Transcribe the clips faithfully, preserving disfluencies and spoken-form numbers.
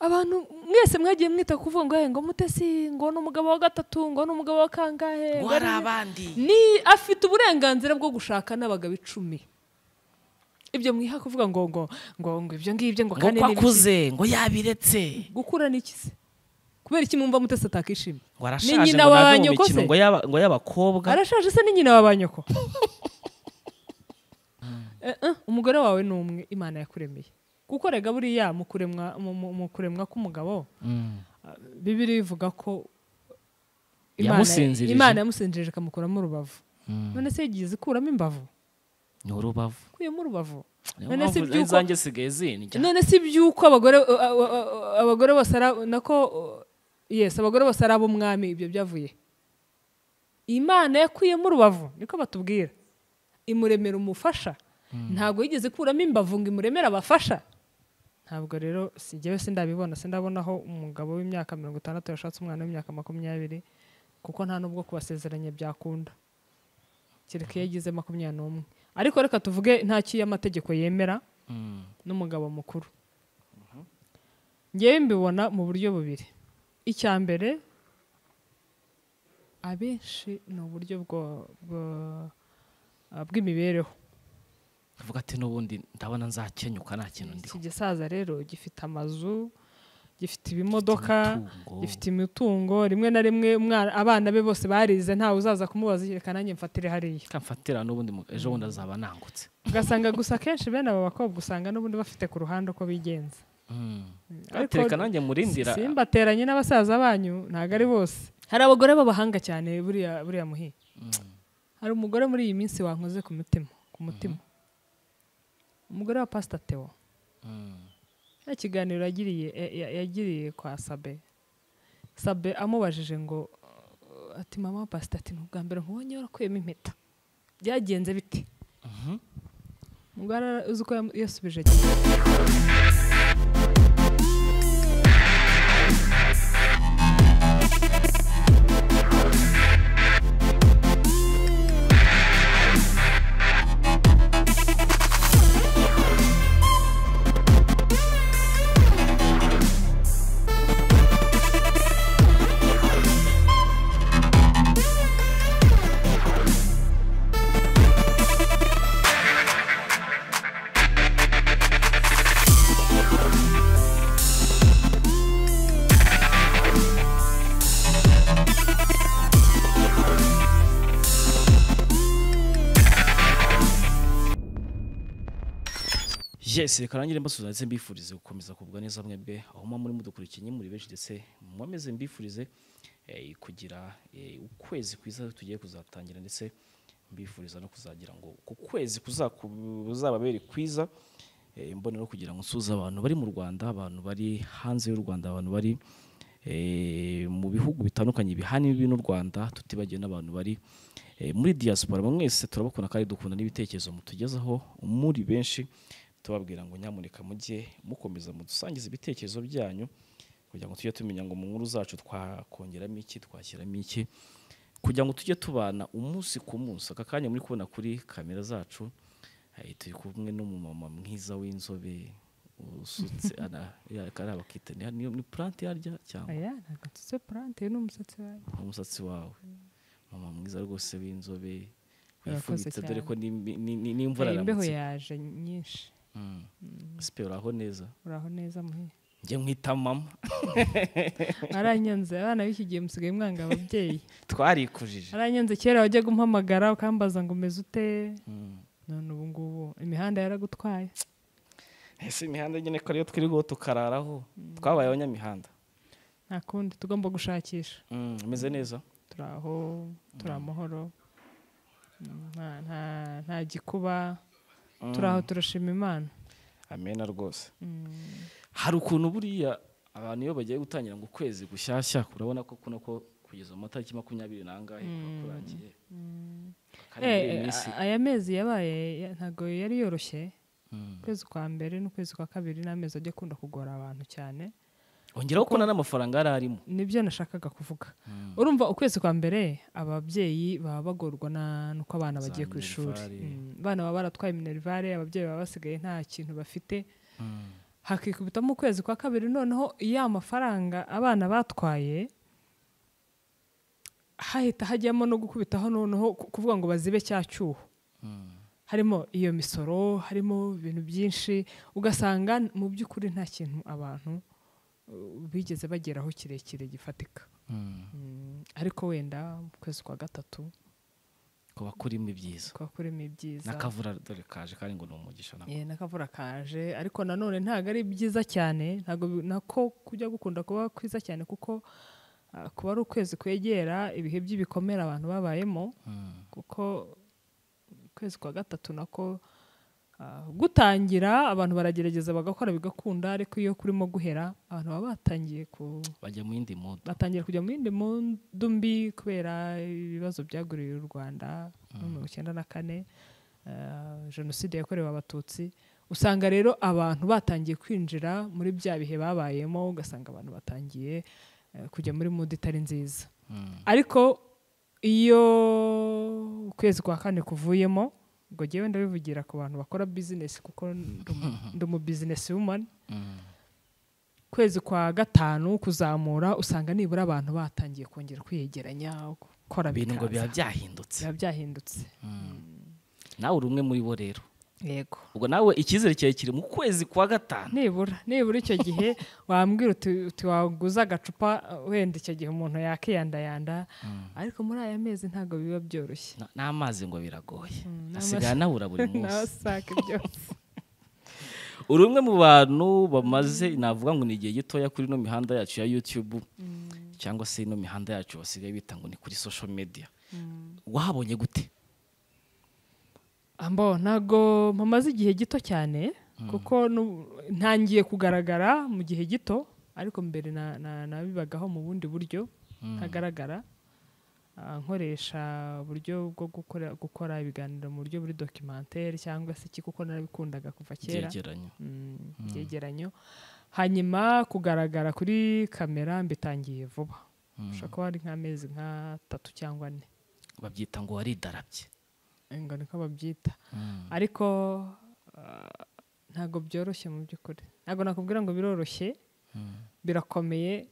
abantu mwese mwagiye mwita kuvuga ngo ngo Mutesi ngo n'umugabo wa gatatu ngo n'umugabo wa kangahe ngo ari abandi ni afite uburenganzira bwo gushaka n'abagabo icumi ibyo mwiha kuvuga ngo ngo ngo ngo ibyo ngibyo ngo kandi ni akuze ngo yabiretse gukura nikize kubera iki mumva Mutesi atakishimye ngo arashaje ngo nave mu mikino ngo yaba ngo y'abakobwa arashaje se ni nyina wabanyoko eh eh umugore wawe numwe Imana yakuremeye kuko rega buriya mu kuremwa mu kuremwa k'umugabo Bibiliya ivuga ko Imana yamusinzirije kamukuramo urubavu none se yigize kuramo imbavu ni urubavu kuyemo urubavu none se byuko zanjye sigaye zinjya none se byuko abagore abagore basara nako yes abagore basara b'umwami ibyo byavuye Imana yakuyemo urubavu niko batubwira imuremera umufasha ntago yigeze kuramo imbavu ngo imuremera abafasha ntabwo rero sigewe sindabibona sindabonaho umugabo w'imyaka mirongo itandatu yashatse umwana w'imyaka makumyabiri kuko nta nubwo kubasezeranye byakunda kireke yagize makumyabiri n'umwe ariko reka tuvuge nta kiye amategeko yemera n'umugabo mukuru ngewe mbibona mu buryo bubiri icya mbere abenshi ni uburyo bw'imibereho avuga ati n'ubundi ndabona nzakenyuka nta kintu ndi iki gisaza rero gifite amazu gifite ibimodoka gifite imitungo rimwe na rimwe abana be bose barize ntawe uzaza kumubaza reka nanjye mfatire hariya kamfatira n'ubundi ejo bundi azaba nangutse ugasanga gusa kenshi bene abo bakobwa usanga n'ubundi bafite ku ruhande uko bigenza reka nanjye murindira simbateranye n'abasaza banyu ntabwo ari bose hari abagore b'abahanga cyane buriya buriya muhi hari umugore muri iyi minsi wankoze ku mutima ku mutima umugore wa Pastor Theo nta kiganiro yagiriye yagiriye kwa Sabe Sabe amubajije ngo ati mama wa Pastor ati n'ubwa mbere nkubonye warakuyemo impeta byagenze bite umugore uzi ko yasubije Yes, reka nangire mbasuza ndetse mbifurize gukomeza kubwa neza mwebwe aho muri mudukurikiye muri benshi ndetse mwameze mbifurize eh, kugira eh, ukwezi kwiza tugiye kuzatangira ndetse mbifuriza no kuzagira ngo ku kwezi kuzababere kwiza eh, mbone no kugira ngo nsuza abantu bari mu Rwanda abantu bari hanze y'u Rwanda abantu bari eh, mu bihugu bitandukanye bihana ibi n'u Rwanda tutibagiye n'abantu bari eh, muri diaspora mwese turabakunda kandi dukunda n'ibitekerezo mutugezaho muri benshi tubabwira ngo nyamuneka mujye mukomeza mudusangiza ibitekerezo byanyu kugira ngo tujye tumenya ngo mu nkuru zacu twakongeramo iki twashyiramo iki kugira ngo tujye tubana umunsi ku munsi aka kanya muri kubona kuri kamera zacu turi kumwe n'umumama mwiza w'inzobe usutse ana yakara bakita ni ni plante yarya cyangwa aya ntabwo tse plante n'umusatsi wawe umusatsi wawe mama mwiza rwose w'inzobe wifubitse dore ko ni ni imvura imbeho yaje nyinshi Spero uraho neza uraho neza muhe ngiye mwita mama aranyanze abana b'iki gihe musigaye mwanga ababyeyi twarikujije aranyanze kera wajya gumpamagara ukambaza ngo umeze ute none ubu ngubu imihanda yaragutwaye ese imihanda nyine ko ariyo twiri go tukararaho twabaye abanyamihanda nta kundi tugomba gushakisha umeze neza turaho turamahoro nta nta nta gikuba turaho turashima Imana amena rwose hari ukuntu buriya abantu iyo bagiye gutangira ngo kwezi gushyashya urabona ko kuno ko kugeza mu matariki makumyabiri nangahe kurangiye aya mezi yabaye ntago yari yoroshye kwezi kwa mbere n'ukwezi kwa kabiri n'amezi ajya kunda kugora abantu cyane ongeraho ko n'amafaranga ararimo nibyo nashakaga kuvuga urumva ukwezi kwa mbere ababyeyi baba bagorwa nuko abana bagiye ku ishuri abana baba baratwaye minervare ababyeyi baba basigaye nta kintu bafite hakikubitamo ukwezi kwa kabiri noneho ya mafaranga abana batwaye hahita hajyamo no gukubitaho noneho kuvuga ngo bazibe cya cyuho harimo iyo misoro harimo ibintu byinshi ugasanga mu by'ukuri nta kintu abantu bigeze bageraho kirekire gifatika ariko wenda mu kwezi kwa gatatu kuba kurimo ibyiza kuba kurimo ibyiza nakavura dore kaje kandi ngo n'umugisha nako eh nakavura kaje ariko nanone ntago ari byiza cyane ntago nako kujya gukunda kuba kwiza cyane kuko uh, kuba ari ukwezi kwegera ibihe by'ibikomera abantu babayemo kuko kwezi kwa gatatu nako uh, gutangira abantu baragerageza bagakora bigakunda ariko iyo kurimo guhera abantu baba batangiye ku bajya mu yindi modo batangiye kujya mu yindi modo mbi kubera ibibazo byaguriye u Rwanda mu mirongo icyenda na kane uh, jenoside yakorewe abatutsi usanga rero abantu batangiye kwinjira muri bya bihe babayemo ugasanga abantu batangiye uh, kujya muri modo itari nziza mm. ariko iyo ukwezi kwa kane kuvuyemo ngo jewe ndabivugira ku bantu bakora business kuko ndi mu business woman mm. kwezi kwa gatanu kuzamura usanga nibura abantu batangiye kongera kwiyegeranya gukora ibintu ngo biba byahindutse biba byahindutse mm. nawe uri umwe muri bo rero yego ubwo nawe ikizere cyawe kiri mu kwezi kwa gatanu nibura nibura icyo gihe wambwira uti waguza agacupa wenda icyo gihe umuntu yakiyandayanda mm. ariko muri aya mezi ntago biba byoroshye n'amazi ngo biragoye mm, asigaye nabura buri munsi nasake byose uri umwe mu bantu bamaze navuga ngo ni igihe gitoya kuri no mihanda yacu ya YouTube mm. cyangwa se no mihanda yacu basigaye bita ngo ni kuri social media mm. wahabonye gute ambo nago mpamaze igihe gito cyane mm. kuko ntangiye kugaragara mu gihe gito ariko mbere na nabibagaho mu bundi buryo mm. hagaragara uh, nkoresha uburyo bwo gukora gukora ibiganiro mu buryo buri documentaire cyangwa se iki kuko narabikundaga kuva kera byegeranyo mm. mm. hanyuma kugaragara kuri kamera mbitangiye vuba mm. ushaka kuba ari nk'amezi nka tatu cyangwa ne babyita ngo waridarabye ngo niko babyita mm. ariko uh, ntago byoroshye mu by'ukuri ntago nakubwira ngo biroroshye mm. birakomeye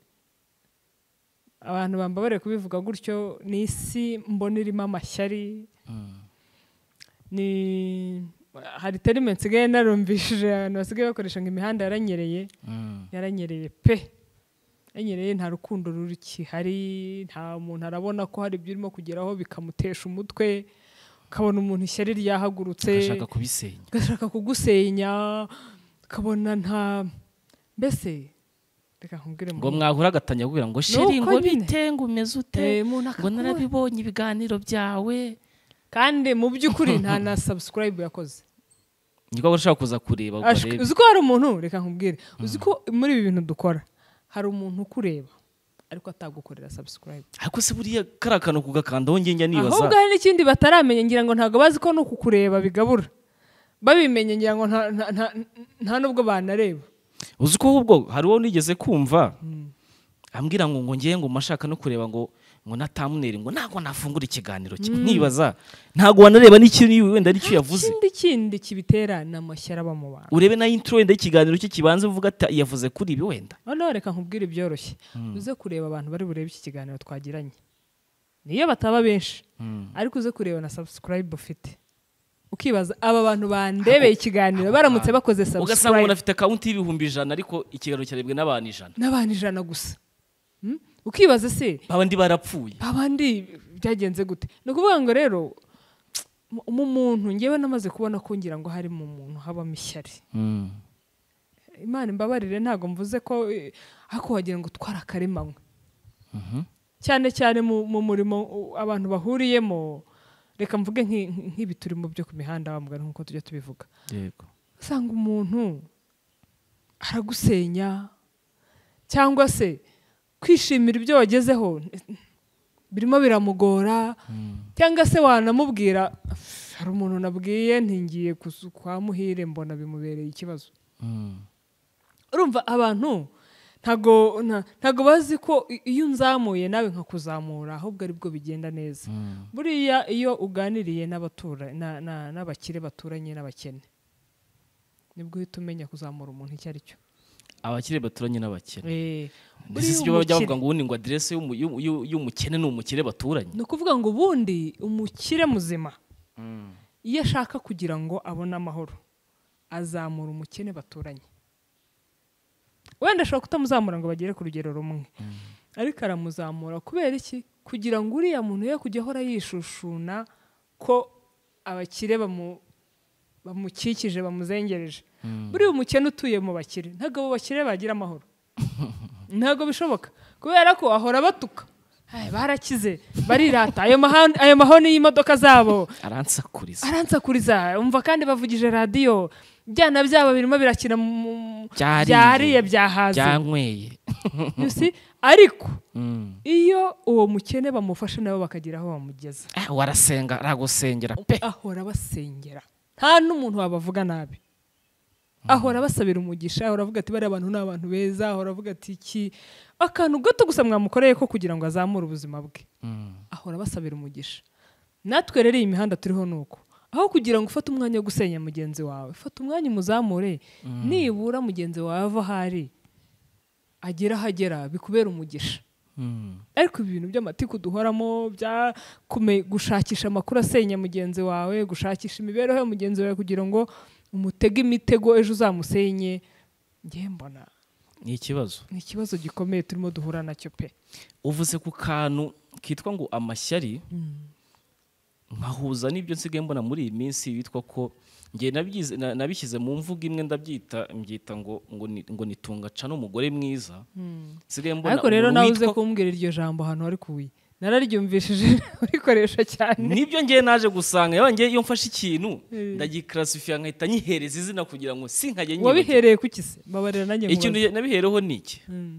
abantu bambabare kubivuga gutyo ni isi mbona irimo amashyari mm. ni hari terime nsigaye narumvishije abantu basigaye bakoresha ngo imihanda yaranyereye mm. yaranyereye pe yanyereye nta rukundo ruri kihari nta muntu arabona ko hari ibyo urimo kugeraho bikamutesha umutwe kabona umuntu ishyari ryahagurutse agashaka kubisenya agashaka kugusenya kabona nta mbese reka nkubwire ngo mwahura agatanya kugira ngo sheri ngo bitenga umeze ute ngo narabibonye ibiganiro byawe kandi mu by'ukuri nta na subscribe yakoze niko bashaka kuza kureba uzi ko hari umuntu reka nkubwire uzi ko muri ibi bintu dukora hari umuntu ukureba ariko atagukorera subscribe ariko se buriya karakano kugakandaho ngenge nibaza ahubwo hari n'ikindi bataramenya ngira ngo ntago bazi ko no kukureba bigabura babimenye ngira ngo nta nta nta nubwo banareba uzi ko ahubwo hari uwo nigeze kumva mm. ambwira ngo ngo ngiye ngo mashaka no kureba ngo ngo natamunere ngo nago nafungura ikiganiro kimwe mm. nibaza ntago wanareba n'ikintu wenda ari cyo yavuze ikindi kindi kibitera namashyara bamu bantu urebe na intro wenda ikiganiro cyo kibanze uvuga ati yavuze kuri ibi wenda none reka nkubwire byoroshye mm. uze kureba abantu bari burebe iki kiganiro twagiranye niyo bataba benshi mm. ariko uze kureba na subscribe ufite ukibaza aba bantu bandebeye ikiganiro baramutse bakoze subscribe ugasanga umuntu afite account y'ibihumbi ijana ariko ikiganiro cyarebwe n'abantu ijana n'abantu ijana gusa hmm? ukibaza se babandi barapfuye babandi byagenze gute nukuvuga ngo rero mu muntu ngewe namaze kubona ko ngira ngo hari mu muntu habamo ishyari mm. Imana imbabarire ntago mvuze ko ako wagira ngo twara karemanywe mhm cyane cyane mu murimo abantu bahuriyemo reka mvuge nk'ibi turi mu byo ku mihanda bamugana nkuko tujya tubivuga yego usanga umuntu aragusenya cyangwa se kwishimira ibyo wagezeho birimo biramugora mm. cyangwa se wanamubwira hari umuntu nabwiye ntingiye kwa muhire mbona bimubereye ikibazo mm. urumva abantu ntago ntago bazi ko iyo unzamuye nawe nkakuzamura ahubwo ari bwo bigenda neza mm. buriya iyo uganiriye n'abatura n'abakire baturanye n'abakene nibwo uhita umenya kuzamura umuntu icyo ari cyo abakire baturanye n'abakene Eh, ndetse buriya ibyo bajya umukire- bavuga ngo ubundi ngo adresse y'umu- y'u- y'u- y'umukene ni umukire baturanye ni ukuvuga ngo ubundi umukire muzima iyo ashaka kugira ngo abone amahoro azamura umukene baturanye. Wenda ashobora kutamuzamura ngo bagere ku rugero rumwe, ariko aramuzamura kubera iki? Kugira ngo uriya muntu ye kujya ahora yishushuna ko abakire bamu bamukikije bamuzengereje. Buriya umukene utuye mu bakire ntabwo abo bakire bagira amahoro. Ntabwo bishoboka kubera ko ahora batuka. Ay, barakize barirata ayo mahoni ayo mahoni y'imodoka zabo aransakuriza aransakuriza umva kandi bavugije radio byana byabo birimo birakina mu- Byariye. byariye byahaze. byanyweye You see? Ariko Mm. iyo uwo mukene bamufashe nabo bakagira aho bamugeza, Ah, warasenga aragusengera pe ahora basengera, nta n'umuntu wabavuga nabi, ahora basabira umugisha, ahora avuga ati bari abantu ni abantu beza, ahora avuga ati iki akantu gato gusa mwamukoreye ko kugira ngo azamure ubuzima bwe, Mm. ahora basabira umugisha. Natwe rero iyi mihanda turiho nuko, aho kugira ngo ufate umwanya wo gusenya mugenzi wawe, fata umwanya umuzamure, nibura mugenzi wawe ava ahari agera ahagera bikubera umugisha. Mm. Ariko ibintu by'amatiku duhoramo bya kume gushakisha amakuru asenya mugenzi wawe, gushakisha imibereho ya mugenzi wawe kugira ngo umutege imitego ejo uzamusenye, ngiye mbona ni ikibazo. ni ikibazo gikomeye turimo duhura nacyo pe. Uvuze ku kantu kitwa ngo amashyari, nkahuza n'ibyo nsigaye mbona muri iyi minsi bitwa ko ngiye nabyize na- nabishyize mu mvugo imwe ndabyita mbyita ngo ngo ni- ngo nitunga ca n'umugore mwiza. Nsigaye mbona Ariko rero umuntu nawe uze witwa- kumbwira iryo jambo ahantu ari kuwi, nararyumvishije urikoresha cyane. nibyo ngiye naje gusanga yawe ngiye iyo mfashe ikintu Eh. ndagikarasifiya nkahita nyihereza izina kugira ngo sinkajye nyibagirwa. Wabihereye kuki se? Babarira nanjye Ikintu nkubaze. nabihereho ni iki? Mm.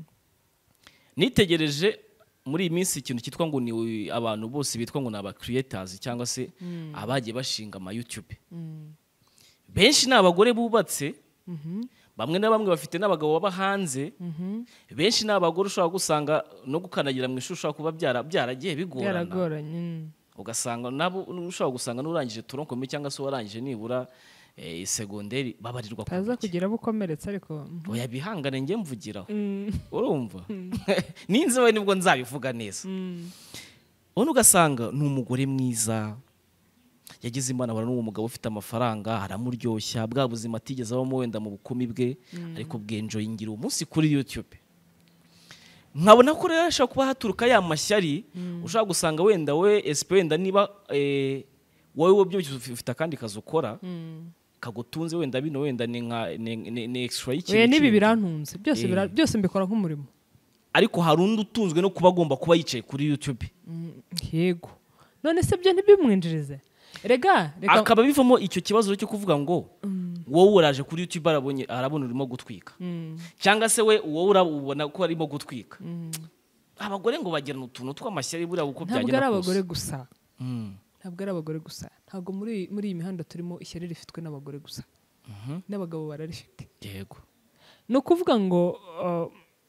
Nitegereje muri iyi minsi ikintu cyitwa ngo ni abantu bose bitwa ngo ni aba creators cyangwa se abagiye bashinga ama YouTube. Mm. Benshi ni abagore bubatse, Mhm. bamwe na bamwe bafite n'abagabo baba hanze. Mhm. Benshi ni abagore ushobora gusanga no gukanagira mu ishusho kuba byara byaragiye bigorana. Byaragoranye. Mm. Ugasanga nabo ushobora gusanga n'urangije turonkomeye cyangwa se warangije nibura eh, segonderi babarirwa ku Taza buke. kugira bukomeretse ariko. Mhm. Oya bihangane njye mvugiraho. Mm. Urumva? Ninzi we nibwo nzabivuga neza. Mm. Ubona ugasanga ni umugore mwiza, yagize imana abona n'uwo mugabo ufite amafaranga, aramuryoshya, bwa buzima atigeze abamo wenda mu bukumi bwe, ariko bwenjoyingira umunsi kuri YouTube. Nkabona ko rero ashobora kuba haturuka ya mashyari, ushobora gusanga wenda we esipe wenda niba eh, wowe byo ufite akandi kazi ukora, Mm. kagutunze wenda bino wenda ni nka ni, ni, ni extra y'ikintu Oya nibi kindi. birantunze byose Eh. bira- byose mbikora nk'umurimo. Ariko hari undi utunzwe no kuba agomba kuba yicaye kuri YouTube. Yego. None se byo ntibimwinjirize? Rega, reka Akaba bivamo icyo kibazo cyo kuvuga ngo wowe uraje kuri YouTube arabonye arabona urimo gutwika. Mm. Cyangwa se we wowe urabona ko arimo gutwika. Abagore ngo bagirana utuntu tw'amashyari buriya uko Ntabwo byagenda ari kose. abagore gusa. Mm. Ntabwo ari abagore gusa. Ntabwo muri muri iyi mihanda turimo ishyari rifitwe n'abagore gusa. N'abagabo bararifite. Yego. Ni ukuvuga ngo uh,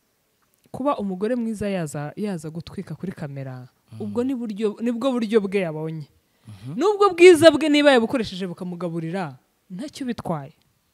kuba umugore mwiza yaza yaza gutwika kuri kamera, ubwo ni buryo nibwo buryo bwe yabonye. Nubwo bwiza bwe niba yabukoresheje bukamugaburira ntacyo bitwaye.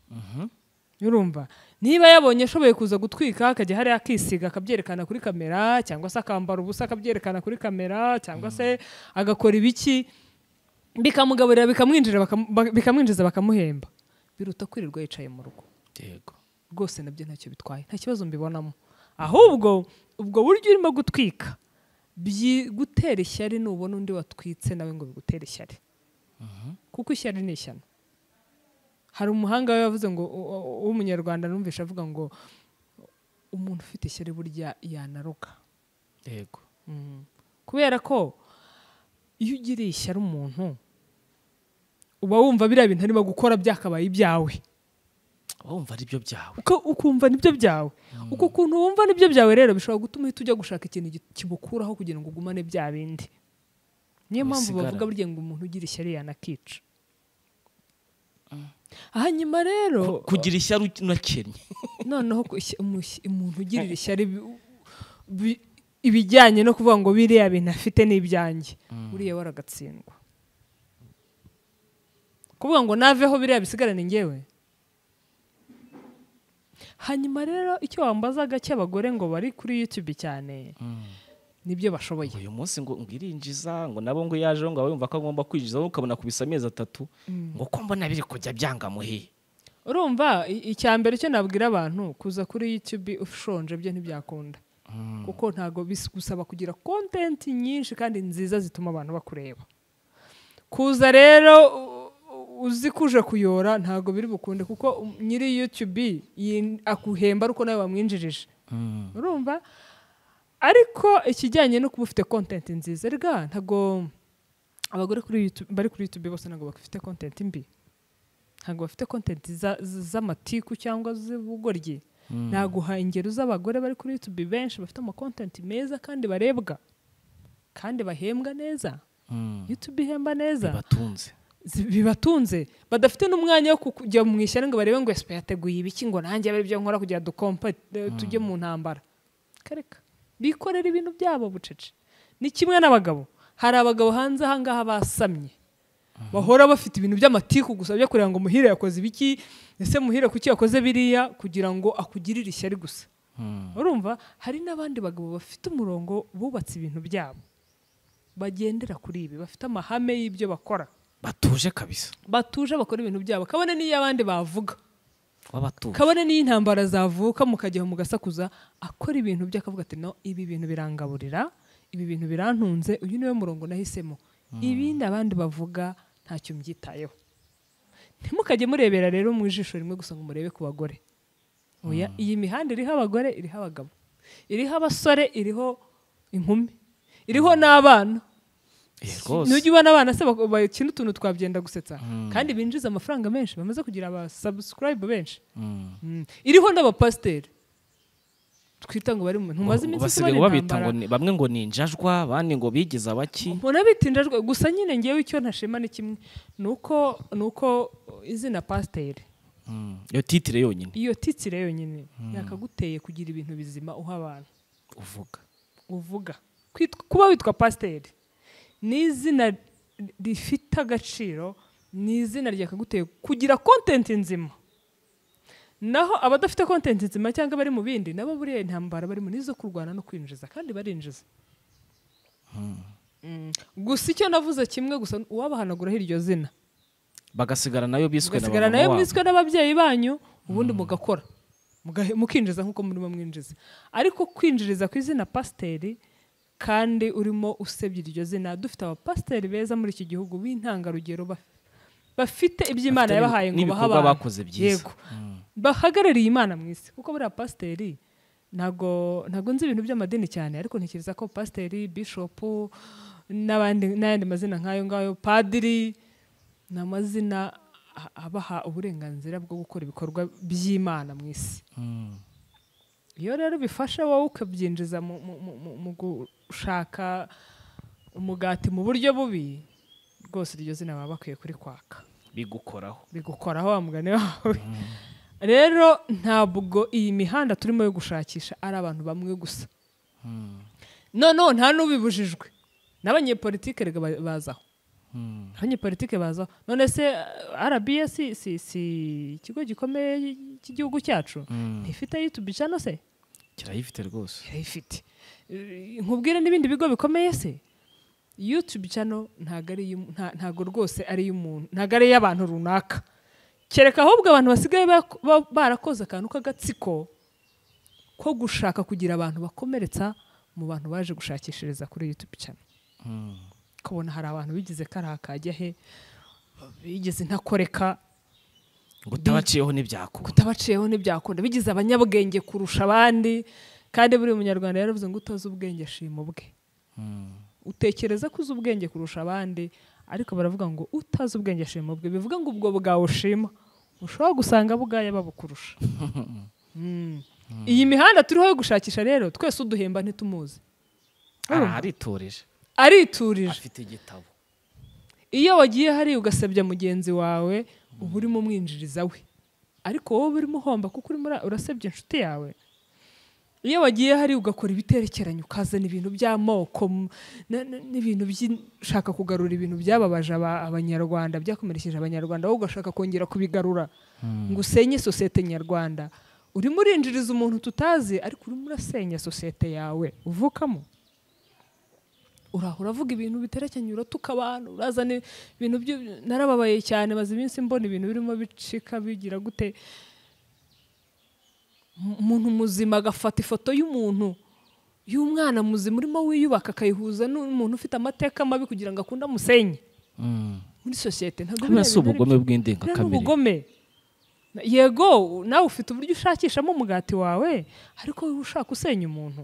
Urumva? Niba yabonye ashoboye kuza gutwika akajya hari akisiga akabyerekana kuri kamera, cyangwa se akambara ubusa akabyerekana kuri kamera, cyangwa se agakora ibiki bikamugaburira bikamwinjira bakam- ba- bikamwinjiza bakamuhemba, biruta kwirirwa yicaye mu rugo. Yego. Rwose nabyo ntacyo bitwaye, nta kibazo mbibonamo. Ahubwo ubwo buryo urimo gutwika byi- gutera ishyari, nubona undi watwitse nawe ngo bigutere ishyari, kuko ishyari ni ishyano. Hari umuhanga we yavuze ngo u- u- w'umunyarwanda numvisha avuga ngo umuntu ufite ishyari burya yanaruka. Yego. Mm. Kubera ko iyo ugiriye ishyari umuntu uba wumva biriya bintu arimo gukora byakabaye ibyawe, Wumva ari byo byawe. Uka- ukumva nibyo byawe. Uko kuntu wumva nibyo byawe rero bishobora gutuma uhita ujya gushaka ikintu gi- kibukuraho kugira ngo ugumane bya bindi. Niyo mpamvu Wisigara. bavuga burya ngo umuntu ugira ishyari yanakica. Hanyuma rero Kugira ishyari unakennye. noneho ku- ishya- umush- umuntu ugirira ishyari bi- bi- ibijyanye no kuvuga ngo biriya bintu afite n'ibyanjye, buriya waragatsindwa. Kuvuga ngo naveho biriya bisigarane njyewe. hanyuma rero icyo wambazaga cy'abagore ngo bari kuri YouTube cyane nibyo bashoboye. uyu munsi ngo ngirinjiza ngo nabo ngo yaje ngo yumva ko agomba kwinjiza ukabona kubisa amezi atatu ngo ko mbona biri kujya byanga muhi. Urumva icya mbere cyo nabwira abantu kuza kuri YouTube ushonje byo ntibyakunda. Kuko ntago bisaba kugira content nyinshi kandi nziza zituma abantu bakureba. Kuza rero uzi kuje kuyora ntago biri bukunde kuko nyiri YouTube akuhemba ariko nawe wamwinjirije. Urumva ariko ikijyanye no kuba ufite content nziza rega ntago abagore kuri YouTube bari kuri YouTube bose ntago bafite content mbi. Ntago bafite content z'amatiku cyangwa z'ubugoryi. Naguha ingero z'abagore bari kuri YouTube benshi bafite ama content meza kandi barebwa kandi bahembwa neza. YouTube ihemba neza bibatunze bibatunze badafite n'umwanya wo kujya mu ishyari ngo barebe ngo espe yateguye ibiki ngo nanjye bari byo nkora kugira dukompa tujye mu ntambara. Kareka bikorera ibintu byabo bucece. Ni kimwe n'abagabo. Hari abagabo hanze ahangaha basamye bahora bafite ibintu by'amatiku gusa byo kureba ngo muhire yakoze ibiki ese muhire kuki yakoze biriya kugira ngo akugirire ishyari gusa. Urumva hari n'abandi bagabo bafite umurongo bubatse ibintu byabo bagendera kuri ibi bafite amahame y'ibyo bakora batuje kabisa batuje bakora ibintu byabo kabone niyo abandi bavuga wabatuje kabone niyo intambara zavuka mukajya mu gasakuza akora ibintu by'akavuga ati no ibi bintu birangaburira ibi bintu birantunze uyu niwe murongo nahisemo. Ibindi abandi bavuga ntacyo mbyitayeho. Ntimukajye murebera rero mu ijisho rimwe gusa ngo murebe ku bagore. Oya iyi mihanda iriho abagore iriho abagabo iriho abasore iriho inkumi iriho n'abana. Nujya ubona abana se bakina utuntu twabyenda gusetsa kandi binjiza amafaranga menshi bamaze kugira aba subscribe benshi. Iriho n'abapasiteri twita ngo bari mu ntumaze iminsi basigaye babita ngo bamwe ngo ninjajwa bandi ngo bigize abaki. Mbona bitinjajwa gusa nyine ngewe icyo ntashema ni kimwe nuko nuko izina pasiteri iyo titire yonyine iyo titire yonyine yakaguteye kugira ibintu bizima uha abantu uvuga uvuga kuba witwa pasiteri ni izina rifite agaciro ni izina ryakaguteye kugira content nzima. Naho abadafite content nzima cyangwa bari mu bindi nabo buriye intambara bari mu nizo kurwana no kwinjiza kandi barinjiza. Gusa icyo navuze kimwe gusa uwabahanagura iryo zina bagasigara nayo biswe bagasigara nayo biswe n'ababyeyi banyu ubundi mugakora mukinjiza nkuko muri mwinjiza ariko kwinjiriza ku izina pasiteri kandi urimo usebye iryo zina. Dufite abapasiteri beza muri iki gihugu b'intangarugero bafite iby'Imana yabahaye ngo bahaba bakoze byiza bahagarariye Imana mu isi kuko buriya pasiteri ntago ntago nzi ibintu by'amadini cyane ariko ntekereza ko pasiteri bishop n'abandi n'ayandi mazina nk'ayo ngayo padiri n'amazina abaha uburenganzira bwo gukora ibikorwa by'Imana mu isi. Iyo rero bifasha wowe ukabyinjiza mu gushaka umugati mu buryo bubi rwose iryo zina baba bakwiye kuri kwaka bigukoraho bigukoraho wa mugani wawe. Rero ntabwo iyi mihanda turimo yo gushakisha ari abantu bamwe gusa. No no nta n'ubibujijwe n'abanyepolitike rega bazaho. Abanyepolitike bazaho none se R B S si si ikigo gikomeye cy'igihugu cyacu ntifite YouTube channel se kirayifite rwose kirayifite. Nkubwire n'ibindi bigo bikomeye se YouTube channel ntago ari ntago rwose ari y'umuntu ntago ari y'abantu runaka. Kereka ahubwo abantu basigaye barakoze akantu k'agatsiko ko gushaka kugira abantu bakomeretsa mu bantu baje gushakishiriza kuri YouTube channel. Kubona hari abantu bigize karakajya he bigize ntakoreka gutabaciyeho n'ibyakunda gutabaciyeho n'ibyakunda bigize abanyabwenge kurusha abandi kandi buri munyarwanda yaravuze ngo utazi ubwenge shima ubwe. Utekereza ko uzi ubwenge kurusha abandi ariko baravuga ngo utazi ubwenge shima ubwe bivuga ngo ubwo bwawe ushima ushobora gusanga bugaya babukurusha. Iyi mihanda turiho yo gushakisha rero twese uduhemba ntitumuzi aritoreje ariturije afite igitabo. Iyo wagiye hari ugasebya mugenzi wawe uba urimo umwinjiriza we ariko wowe urimo uhomba kuko urimo urasebya inshuti yawe. Iyo wagiye hari ugakora ibiterekeranye ukazana ibintu by'amoko n'ibintu by'shaka kugarura ibintu byababaje abanyarwanda byakomerekeje abanyarwanda wowe ugashaka kongera kubigarura ngo usenye sosiyete nyarwanda urimo urinjiriza umuntu tutazi ariko urimo urasenya sosiyete yawe uvukamo. Urahura avuga ibintu biterekanye uratuka abantu urazana ibintu byo narababaye cyane maze iminsi mbona ibintu birimo bicika bigira gute. Umuntu muzima agafata ifoto y'umuntu y'umwana muzima urimo wiyubaka akayihuza n'umuntu ufite amateka mabi kugira ngo akunde amusenye muri sosiyete. Ntabwo birasa ubugome bw'indengakamere. Yego nawe ufite uburyo ushakishamo umugati wawe ariko ushaka usenya umuntu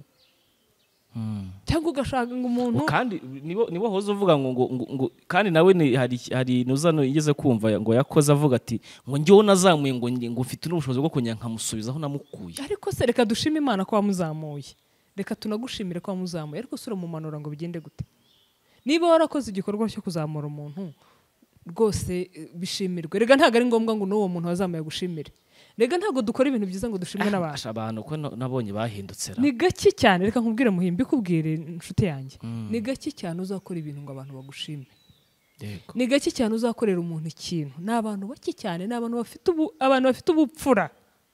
cyangwa ugashaka ngo umuntu kandi nibo nibo hoze uvuga ngo ngo kandi nawe hari hari nuzano igeze kumva ngo yakoze avuga ati ngo njyewe nazamuye ngo ngo mfite n'ubushobozi bwo kunya nkamusubizaho namukuye. Ariko se reka dushime Imana ko wamuzamuye, reka tunagushimire ko wamuzamuye, ariko sura mu manura ngo bigende gute? Niba warakoze igikorwa cyo kuzamura umuntu rwose bishimirwe. Rega ntago ari ngombwa ngo n'uwo muntu wazamuye gushimire. Rega ntago dukora ibintu byiza ngo dushimwe n'abantu. Abantu ko nabonye bahindutse ra. Ni gake cyane, reka nkubwire muhimbi kubwire inshuti yanjye. Ni gake cyane uzakora ibintu ngo abantu bagushime. Yego. Ni gake cyane uzakorera umuntu ikintu. N'abantu bake cyane, n'abantu bafite ubu abantu bafite ubupfura.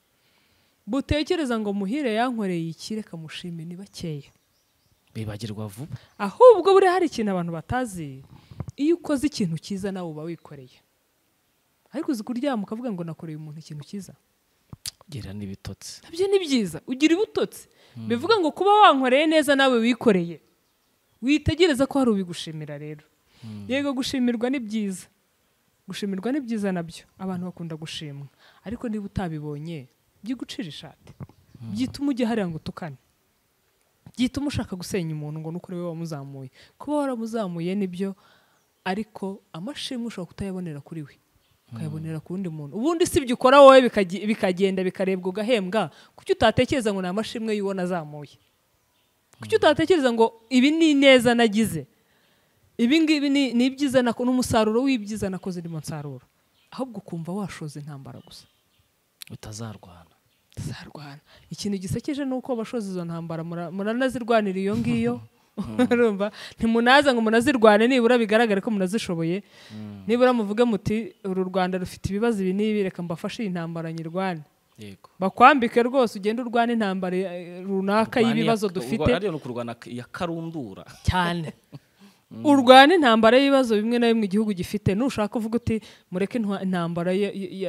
Butekereza ngo muhire yankoreye iki reka mushime ni bakeya. Bibagirwa vuba. Ahubwo buri hari ikintu abantu batazi. Iyo ukoze ikintu cyiza nawe uba wikoreye. Ariko uzi kuryama ukavuga ngo nakoreye umuntu ikintu cyiza. Gira n'ibitotsi. Nabyo ni byiza, ugira ibutotsi. Bivuga ngo kuba wankoreye neza nawe wikoreye. Witegereza ko hari ubigushimira rero. Yego gushimirwa ni byiza. Gushimirwa ni byiza nabyo. Abantu bakunda gushimwa. Ariko niba utabibonye byigucira ishati. Byituma ujye hariya ngo utukane. Byituma ushaka gusenya umuntu ngo nuko we wamuzamuye. Kuba waramuzamuye nibyo ariko amashimwe ushobora kutayabonera kuri we. Ukayabonera ku wundi muntu. Ubundi si byo ukora wowe bikagenda bikarebwa ugahembwa. Kuki utatekereza ngo ni amashimwe y'uwo nazamuye? Kuki utatekereza ngo ibi ni neza nagize? Ibi ngibi ni ibyiza nako n'umusaruro w'ibyiza nakoze ndimo nsaruro. Ahubwo kumva washoze intambara gusa. Utazarwana. Utazarwana. Ikintu gisekeje nuko bashoze izo ntambara muranazirwanira iyo ngiyo. Urumva ntimunaza ngo munazirwane nibura bigaragare ko munazishoboye. Nibura muvuge muti uru Rwanda rufite ibibazo ibi nibi reka mbafashe intambara nyirwane. Yego. Bakwambike rwose ugende urwane intambara runaka y'ibibazo dufite. Ari no kurwana ya karundura. Cyane. Urwane intambara y'ibibazo bimwe na bimwe igihugu gifite. Nushaka uvuga uti mureke intambara ya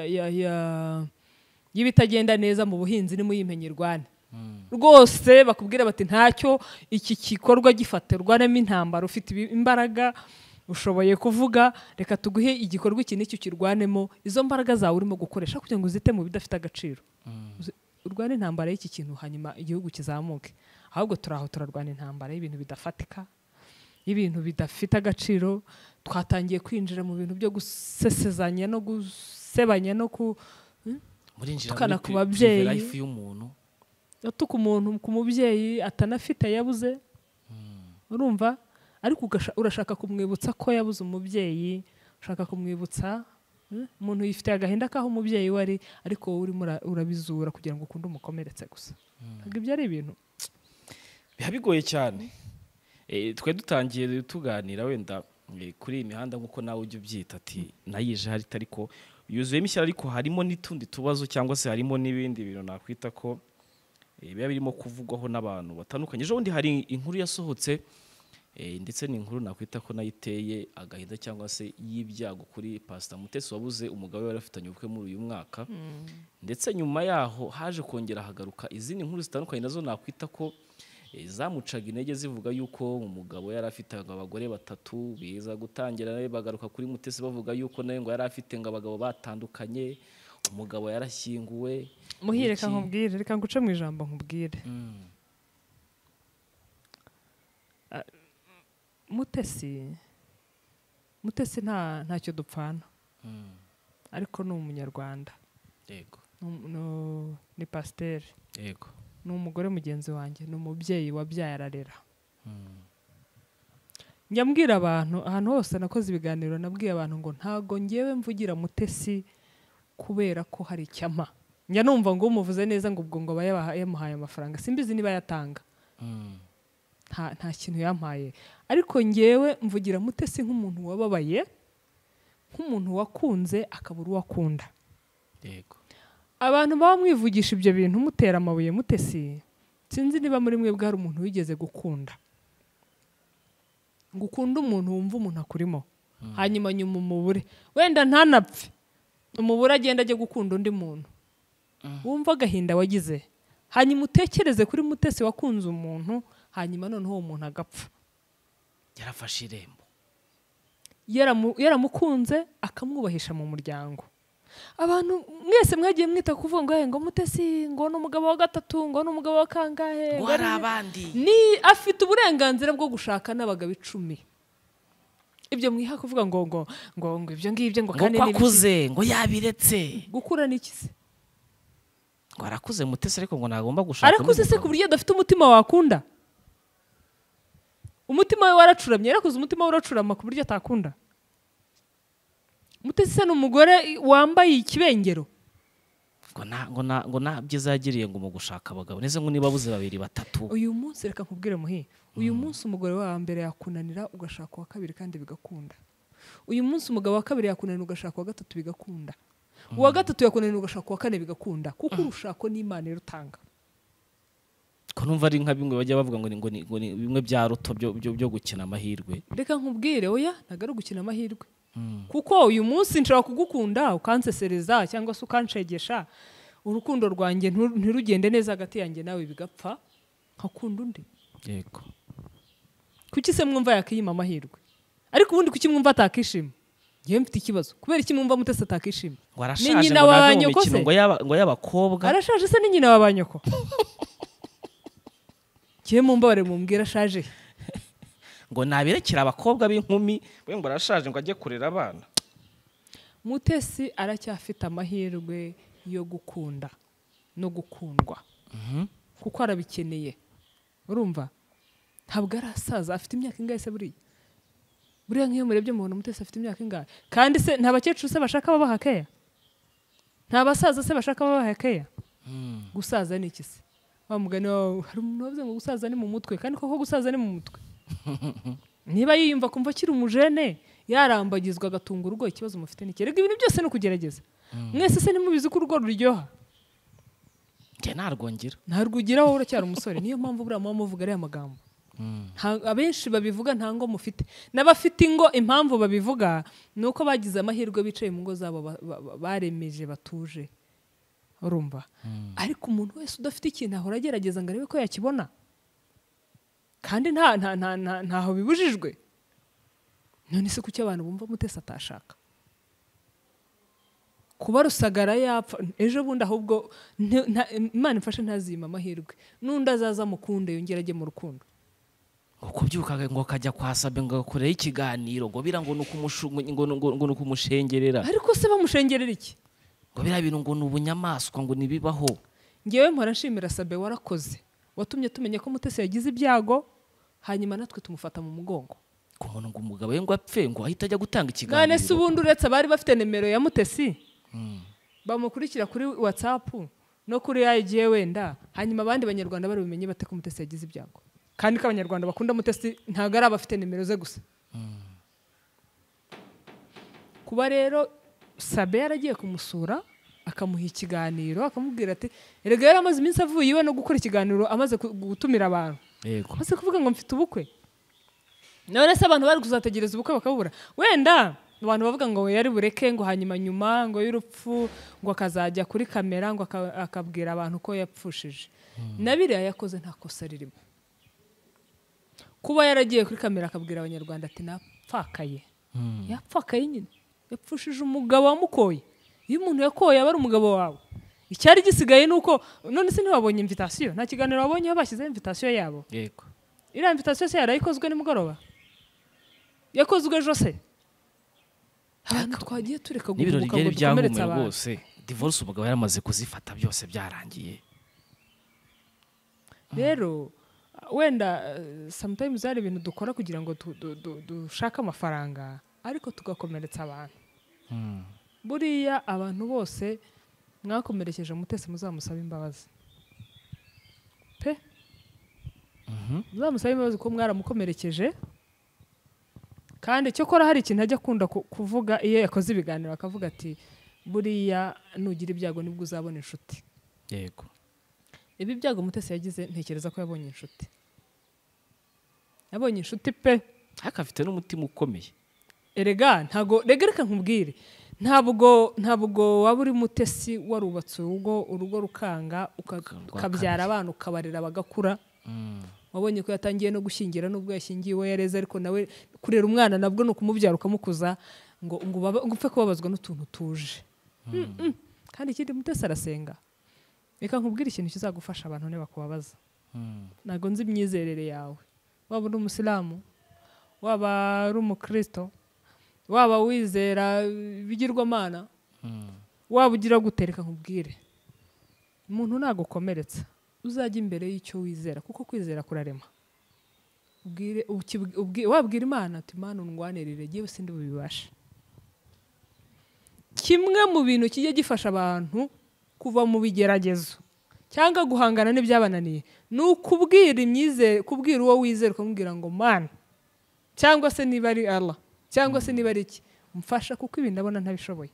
ya y'ibitagenda neza mu buhinzi ni muyimpenyirwane. Rwose bakubwira bati ntacyo iki gikorwa gifatirwanemo intambara ufite imbaraga ushoboye kuvuga reka tuguhe igikorwa iki n'icyo kirwanemo izo mbaraga zawe urimo gukoresha kugira ngo uzite mu bidafite agaciro. Urwane intambara y'iki kintu hanyuma igihugu kizamuke. Ahubwo turaho turarwana intambara y'ibintu bidafatika y'ibintu bidafite agaciro. Twatangiye kwinjira mu bintu byo gusesezanya no gusebanya no ku tukana ku babyeyi life y'umuntu. Atuka umuntu ku mubyeyi atanafite yabuze. Urumva ariko urashaka kumwibutsa ko yabuze umubyeyi, ushaka kumwibutsa umuntu yifite agahinda kaho umubyeyi wari ariko wowe urimo urabizura kugira ngo ukunde umukomeretse gusa. Ntabwo ibyo ari ibintu biha bigoye cyane. Eh twe dutangiye tuganira wenda kuri iyi mihanda nkuko nawe ujye ubyita ati nayije hari ariko yuzuyemo ishyara ariko harimo n'itundi tubazo cyangwa se harimo n'ibindi bintu nakwita ko biba birimo kuvugwaho n'abantu batandukanye. Ejo bundi hari inkuru yasohotse ndetse ni inkuru nakwita ko nayiteye agahinda cyangwa se y'ibyago kuri Pastor Mutesi wabuze umugabo we warafitanye ubukwe muri uyu mwaka. Ndetse nyuma yaho haje kongera hagaruka izindi nkuru zitandukanye nazo nakwita ko zamucaga intege zivuga yuko umugabo yari afite abagore batatu biza gutangira nawe bagaruka kuri Mutesi bavuga yuko nawe ngo yari afite ngo abagabo batandukanye. Umugabo yarashyinguwe. Muhire reka nkubwire reka nguce mu ijambo nkubwire. Mutesi Mutesi nta ntacyo dupfana. Ariko ni umunyarwanda. Yego. No ni pasteur. Yego. Ni umugore mugenzi wanjye, ni umubyeyi wabyaye ararera. Njyambwira abantu ahantu hose nakoze ibiganiro nabwiye abantu ngo ntago ngewe mvugira Mutesi kubera ko hari icyama. Njya numva ngo umuvuze neza ngo ubwo ngo bayamuhaye amafaranga simbizi niba yatanga. Nta nta kintu yampaye. Ariko ngewe mvugira Mutesi nk'umuntu wababaye, nk'umuntu wakunze akabura uwakunda. Yego. abantu baba mwivugisha ibyo bintu mutera amabuye mutesi, sinzi niba muri mwe bwari umuntu wigeze gukunda gukunda umuntu wumva umuntu akurimo hanyuma nyuma umubure wenda ntanapfe umubure agenda ajya gukunda undi muntu wumva agahinda wagize hanyuma utekereze kuri mutesi wakunze umuntu hanyuma noneho uwo muntu agapfa yarafashe irembo yaramukunze akamwubahisha mu muryango. Abantu mwese mwagiye mwita kuvuga ngo ngo mutesi ngo n'umugabo wa gatatu ngo n'umugabo wa kangahe ngo ari abandi ni afite uburenganzira bwo gushaka n'abagabo icumi. Ibyo mwiha kuvuga ngo ngo ngo ngo ibyo ngibyo ngo kandi ni akuze ngo yabiretse gukura n'ikize ngo arakuze mutesi ariko ngo nagomba gushaka arakuze se ku buryo adafite umutima wakunda. Umutima we waracuramye yarakuze umutima we uracurama ku buryo atakunda. Mutesi se n'umugore wambaye ikibengero ngo na ngo na ngo na byizagiriye ngo mu gushaka abagabo neze ngo niba buze babiri batatu. Uyu munsi reka nkubwire muhi uyu munsi umugore wa mbere yakunanira ugashaka wa kabiri kandi bigakunda. Uyu munsi umugabo wa kabiri yakunanira ugashaka wa gatatu bigakunda. Uwa gatatu yakunanira ugashaka wa kane bigakunda kuko urushako n'Imana irutanga. Ko numva ari nka bimwe bajya bavuga ngo ni ngo ni bimwe bya ruto byo byo gukina amahirwe. Reka nkubwire oya nagaro gukina amahirwe. Kuko uyu munsi nshaka kugukunda ukansesereza cyangwa se ukanshegesha urukundo rwanjye ntirugende neza hagati yanjye nawe bigapfa nkakunda undi. Yego. Kuki se mwumva yakiyima amahirwe? Ariko ubundi kuki mwumva atakishima? Ngiye mfite ikibazo. Kubera iki mwumva mutesi atakishima? Ngo arashaje ngo nave mu mikino ngo yaba ngo y'abakobwa. Arashaje se ni nyina w'abanyoko. Kiye mumbare mumbwira ashaje. Ngo nabirekira abakobwa b'inkumi we ngo arashaje ngo ajye kurera abana. Mutesi aracyafite amahirwe yo gukunda no gukundwa. Mhm. Kuko arabikeneye. Urumva? Ntabwo arasaza afite imyaka ingahe se buri? Buriya nk'iyo murebye umuntu Mutesi afite imyaka ingahe? Kandi se nta bakecuru se bashaka babaha keya? Nta basaza se bashaka babaha keya? Mm. Gusaza ni iki se? Wa mugani hari umuntu wavuze ngo gusaza ni mu mutwe kandi koko gusaza ni mu mutwe. Niba yiyumva kumva kiri umujene yarambagizwa agatunga urugo ikibazo mufite n'iki. Rega ibintu byose no kugerageza. Mwese se nimubizi ko urugo ruryoha. Nge narwongira. Ntarwugira wowe uracyari umusore niyo mpamvu buriya mama muvuga ari amagambo. Abenshi babivuga nta ngo mufite n'abafite ingo impamvu babivuga nuko bagize amahirwe bicaye mu ngo zabo baremeje batuje. Urumva? Ariko umuntu wese udafite ikintu ahora agerageza ngo arebe ko yakibona. Kandi nta nta nta ntaho bibujijwe. None se kuki abantu bumva Mutesi atashaka? Kuba Rusagara yapfa ejo bundi ahubwo Imana ifashe ntazima amahirwe. Nundi azaza mukunde yongera ajye mu rukundo. Ngo kubyuka ngo kajya kwasabe ngo akoreye ikiganiro ngo bira ngo nukumushungo ngo ngo nukumushengerera. Ariko se bamushengerera iki? Ngo bira bintu ngo nubunyamaswa ngo nibibaho. Ngewe mpora nshimira Sabe warakoze. Watumye tumenye ko Mutesi yagize ibyago hanyuma natwe tumufata mu mugongo. Ko umuntu ngo umugabo we ngo apfe ngo ahita ajya gutanga ikiganiro. None se ubundi uretse bari bafite nimero ya Mutesi. Mm. Bamukurikira kuri WhatsApp no kuri I G wenda hanyuma abandi banyarwanda bari bimenye bate ko Mutesi yagize ibyago. Kandi ko abanyarwanda bakunda Mutesi ntago ari abafite nimero ze gusa. Mm. Kuba rero Sabe yaragiye kumusura akamuha ikiganiro akamubwira ati erega yari amaze iminsi avuye iwe no gukora ikiganiro amaze gutumira abantu. Yego. Maze kuvuga ngo mfite ubukwe. None se abantu bari kuzategereza ubukwe bakabura. Wenda abantu bavuga ngo yari bureke ngo hanyuma nyuma ngo y'urupfu ngo akazajya kuri kamera ngo akabwira abantu ko yapfushije. Hmm. Nabiriya yakoze nta kosa ririmo. Kuba yaragiye kuri kamera akabwira abanyarwanda ati napfakaye. Hmm. Yapfakaye nyine. Yapfushije umugabo wamukoye. Iyo umuntu yakoye aba ari umugabo wawe. Icyari gisigaye nuko none se ntiwabonye invitation nta kiganiro wabonye bashyize invitation yabo. Yego. Ira invitation se yarayikozwe ni mugoroba. Yakozwe ejo se. Abantu twagiye tureka guhubuka ngo dukomeretsa abantu. Rwose divorce umugabo yaramaze kuzifata byose byarangiye. Rero wenda sometimes hari ibintu dukora kugira ngo dushaka amafaranga ariko tugakomeretsa abantu. Mm. Buriya abantu bose mwakomerekeje Mutesi muzamusaba imbabazi. Pe? Mhm. Muzamusaba imbabazi ko mwaramukomerekeje. Kandi cyo kora hari ikintu ajya kunda kuvuga iyo yakoze ibiganiro akavuga ati buriya nugira ibyago nibwo uzabona inshuti. yego Ibi byago Mutesi yagize ntekereza ko yabonye inshuti. Yabonye inshuti pe. ariko afite n'umutima ukomeye. Erega ntago rega reka nkubwire. Ntabwo ntabwo waba uri Mutesi warubatse urugo urugo rukanga ukabyara abana ukabarira bagakura. Wabonye ko yatangiye no gushingira nubwo yashingiwe yareze ariko nawe kurera umwana nabwo no kumubyara ukamukuza ngo ngo upfe kubabazwa n'utuntu tuje. Kandi ikindi Mutesi arasenga. Reka nkubwire ikintu kizagufasha abantu ne bakubabaza. Nago nzi imyizerere yawe. Waba uri umusilamu, waba ari umukristo, waba wizera bigirwamana, waba ugira gutereka nkubwire. Umuntu nagukomeretsa uzajya imbere y'icyo wizera kuko kwizera kurarema. Ubwire wabwira Imana ati Imana undwanirire giye sindi bubibasha. Kimwe mu bintu kijye gifasha abantu kuva mu bigeragezo cyangwa guhangana n'ibyabananiye nukubwira imyize kubwira uwo wizera ukamubwira ngo Mana cyangwa se niba ari Allah cyangwa se niba ari iki mfasha kuko ibi ndabona ntabishoboye.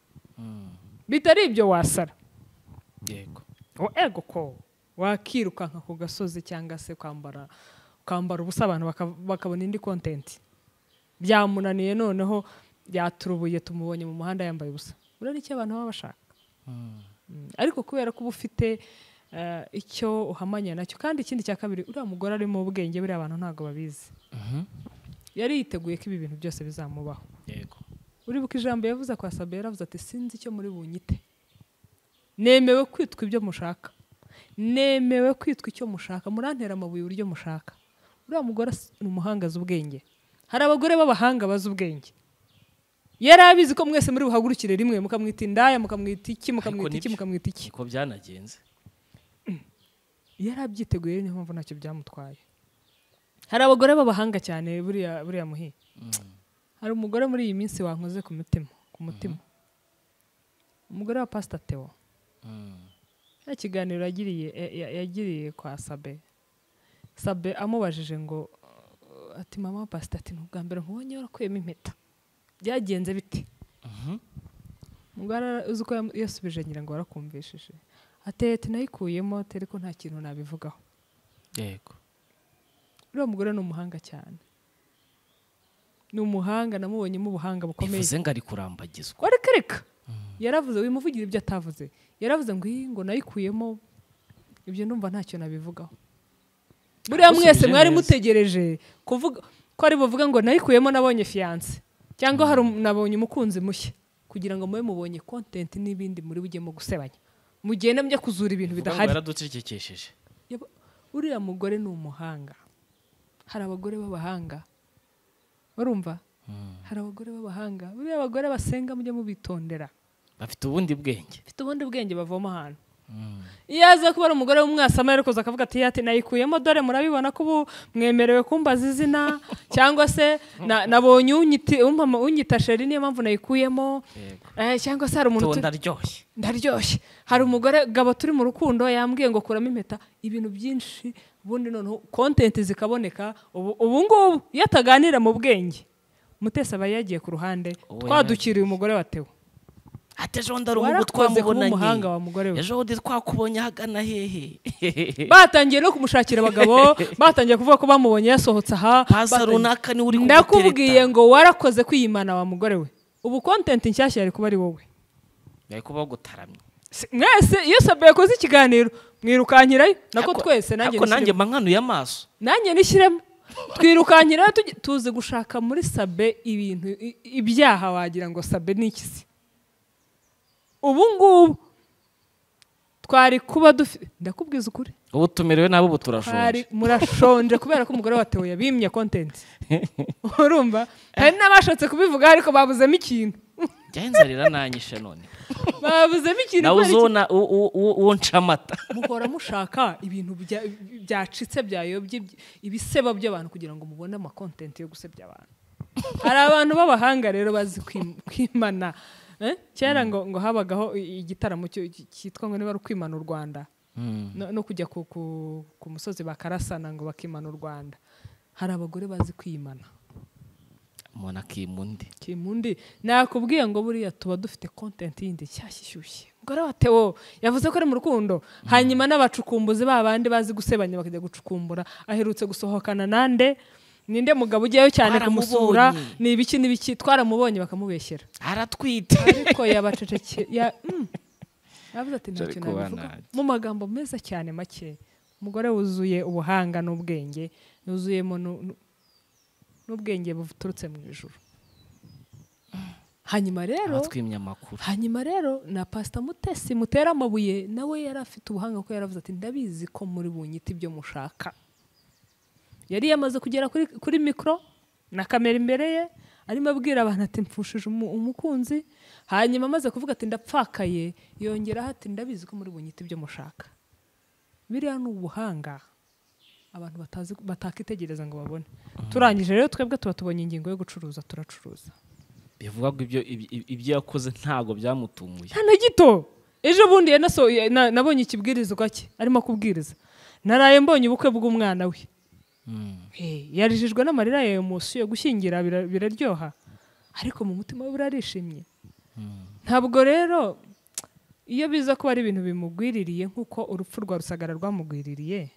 Bitari ibyo wasara. yego o ego ko wakirukanka ku gasozi cyangwa se kwambara kwambara ubusa abantu bakabona indi content byamunaniye noneho byaturubuye tumubonye mu muhanda yambaye ubusa. Urari icyo abantu baba bashaka. Ariko kubera ko ubufite icyo uhamanya nacyo kandi ikindi cya kabiri uriya mugore ari mu bwenge buri abantu ntago babizi. Yari yiteguye ko ibi bintu byose bizamubaho. yego Uribuka ijambo yavuze kwa Sabe yaravuze ati sinzi icyo muri bunyite. Nemewe kwitwa ibyo mushaka. Nemewe kwitwa icyo mushaka murantera amabuye uburyo mushaka. Uriya mugore ni umuhanga z'ubwenge. Hari abagore b'abahanga bazi ubwenge. Yarabizi ko mwese muri buhagurukire rimwe mukamwita indaya mukamwita iki mukamwita iki mukamwita iki ko byanagenze. Yarabyiteguye niyo mpamvu ntacyo byamutwaye. Hari abagore b'abahanga cyane buriya buriya muhi. Hari umugore muri iyi minsi wankoze ku mutima ku mutima. Umugore wa Pastor Theo. Ya kiganiro yagiriye yagiriye kwa Sabe. Sabe amubajije ngo ati mama Pastor ati n'ubwa mbere nkubonye warakuyemo impeta. Byagenze bite? Mugara uzuko yasubije ngira ngo warakumvishije. Atete nayikuyemo tere ko nta kintu nabivugaho. yego Uriya mugore ni umuhanga cyane. Ni umuhanga namubonyemo ubuhanga bukomeye. bivuze ngo ari kurambagizwa. Warekereka. Yaravuze wimuvugira ibyo atavuze. Yaravuze ngo ngo nayikuyemo ibyo ndumva ntacyo nabivugaho. Buriya mwese mwari mutegereje kuvuga ko ari buvuga ngo nayikuyemo nabonye fiance cyangwa hari nabonye umukunzi mushya kugira ngo mube mubonye content n'ibindi muri bugemo gusebanya. Mugenda mujya kuzura ibintu bidahari. Baraducecekesheje. Uriya mugore ni umuhanga. Hari abagore b'abahanga. Barumva? Hari abagore b'abahanga. Buriya abagore basenga mujye mubitondera. Bafite ubundi bwenge. Bafite ubundi bwenge bavoma ahantu. Iyaza kuba ari umugore w'umwasama ariko akavuga ati yati nayikuyemo dore murabibona ko ubu mwemerewe kumbaza izina cyangwa se nabonye unyiti umpama unyita sheri niyo mpamvu nayikuyemo eh cyangwa se hari umuntu ndaryoshye ndaryoshye hari umugore gabo turi mu rukundo yambwiye ngo kuramo impeta ibintu byinshi ubundi none content zikaboneka ubu ngubu yataganira mu bwenge Mutesi aba yagiye ku ruhande twadukiriye umugore watewe. Ate jonda rumu twamubonanye umuhanga wa mugore we. Ejo ndi twakubonye hagana hehe. Batangiye no kumushakira abagabo, batangiye kuvuga ko bamubonye yasohotse aha. Pasa runaka ni uri kugutereta. Ndakubwiye ngo warakoze kwiyimana wa mugore we. Ubu content nshyashya yari kuba ari wowe. Yari kuba gutaramye. Mwese iyo Sabe yakoze ikiganiro mwirukankirayo nako twese nanjye nako nanjye mankanuye amaso. Nanjye nishyiremo. Twirukankirayo tuzi gushaka muri Sabe ibintu ibyaha wagira ngo Sabe nikisi. Ubu ngubu twari kuba dufite ndakubwiza ukuri ubu tumerewe nabo ubu turashonje murashonje kubera ko umugore watewe yabimye content urumva hari n'abashatse kubivuga ariko babuzemo ikintu byenzarira nanyishe none babuzemo ikintu nawe uzona uwo ncamata muhora mushaka ibintu byacitse byayobye ibiseba by'abantu kugira ngo mubone ama content yo gusebya abantu. Hari abantu b'abahanga rero bazi kwimana. Eh cyera ngo ngo habagaho igitaramo cyitwa ngo niba ari kwimana u Rwanda no kujya ku ku musozi bakarasana ngo bakimana u Rwanda. Hari abagore bazi kwimana umuntu akimundi kimundi nakubwiye ngo buriya tuba dufite content yindi cyashyushye umugore wa Theo yavuze ko ari mu rukundo hanyuma n'abacukumbuzi babandi bazi gusebanya bakajya gucukumbura aherutse gusohokana nande ninde mugabo ugiyeyo cyane kumusura ni ibiki n'ibiki twaramubonye bakamubeshyera aratwita ariko yabaceceke ya mm. yavuze ati ntacyo nabivuga mu magambo meza cyane make umugore wuzuye ubuhanga n'ubwenge yuzuyemo n'ubwenge buturutse mu ijuru hanyuma rero abatwimye amakuru hanyuma rero na Pastor Mutesi mutera amabuye nawe yari afite ubuhanga ko yaravuze ati ndabizi ko muri bunyita ibyo mushaka yari yamaze kugera kuri kuri micro na kamera imbere ye arimo abwira abantu ati mfushije umukunzi hanyuma amaze kuvuga ati ndapfakaye yongera ati ndabizi ko muri bunyita ibyo mushaka biriya ni ubuhanga abantu batazi batakitegereza ngo babone turangije rero twebwe tuba tubonye ingingo yo gucuruza turacuruza bivuga ko ibyo ibyo yakoze ntago byamutumuye nta na gito ejo bundi yanaso nabonye ikibwirizwa cye arimo kubwiriza naraye mbonye ubukwe bw'umwana we eh yarijijwe n'amarira ya emotion yo gushyingira biraryoha ariko mu mutima we burarishimye ntabwo rero iyo biza ko ari ibintu bimugwiririye nkuko urupfu rwa Rusagara rwamugwiririye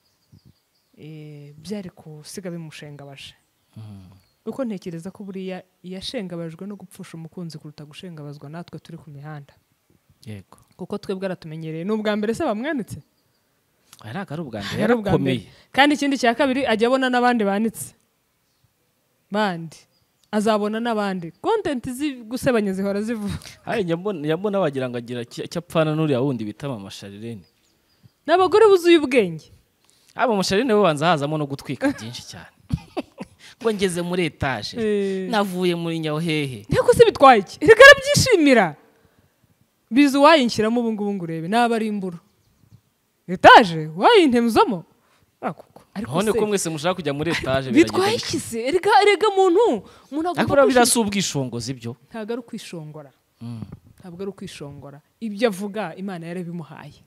eh byari kusiga bimushengabaje uko ntekereza ko buriya yashengabajwe no gupfusha umukunzi kuruta gushengabazwa natwe turi ku mihanda yego kuko twebwe aratumenyereye n'ubwa mbere se bamwanitse ari akari ubwa mbere yarakomeye kandi ikindi cya kabiri ajya abona n'abandi banitse bandi azabona n'abandi content zi gusebanya zihora zivuga hari nyambona yambona bagira ngo agira cyapfana n'uri wundi bitama amasharirene n'abagore buzuye ubwenge abo amasharirene bo banza hazamo no gutwika byinshi cyane ngo ngeze muri etage navuye muri Nyahehe nteko se bitwaye iki reka arabyishimira bizu wayinshyiramo ubu ngubu ngurebe naba ari imburu etage wayintemuzamo akuko ariko none ko mwese mushaka kujya muri etage bitwaye iki se reka rega muntu umuntu agomba birasa ubwishongozi byo ntago ari kwishongora ntabwo ari kwishongora ibyo avuga Imana yarabimuhaye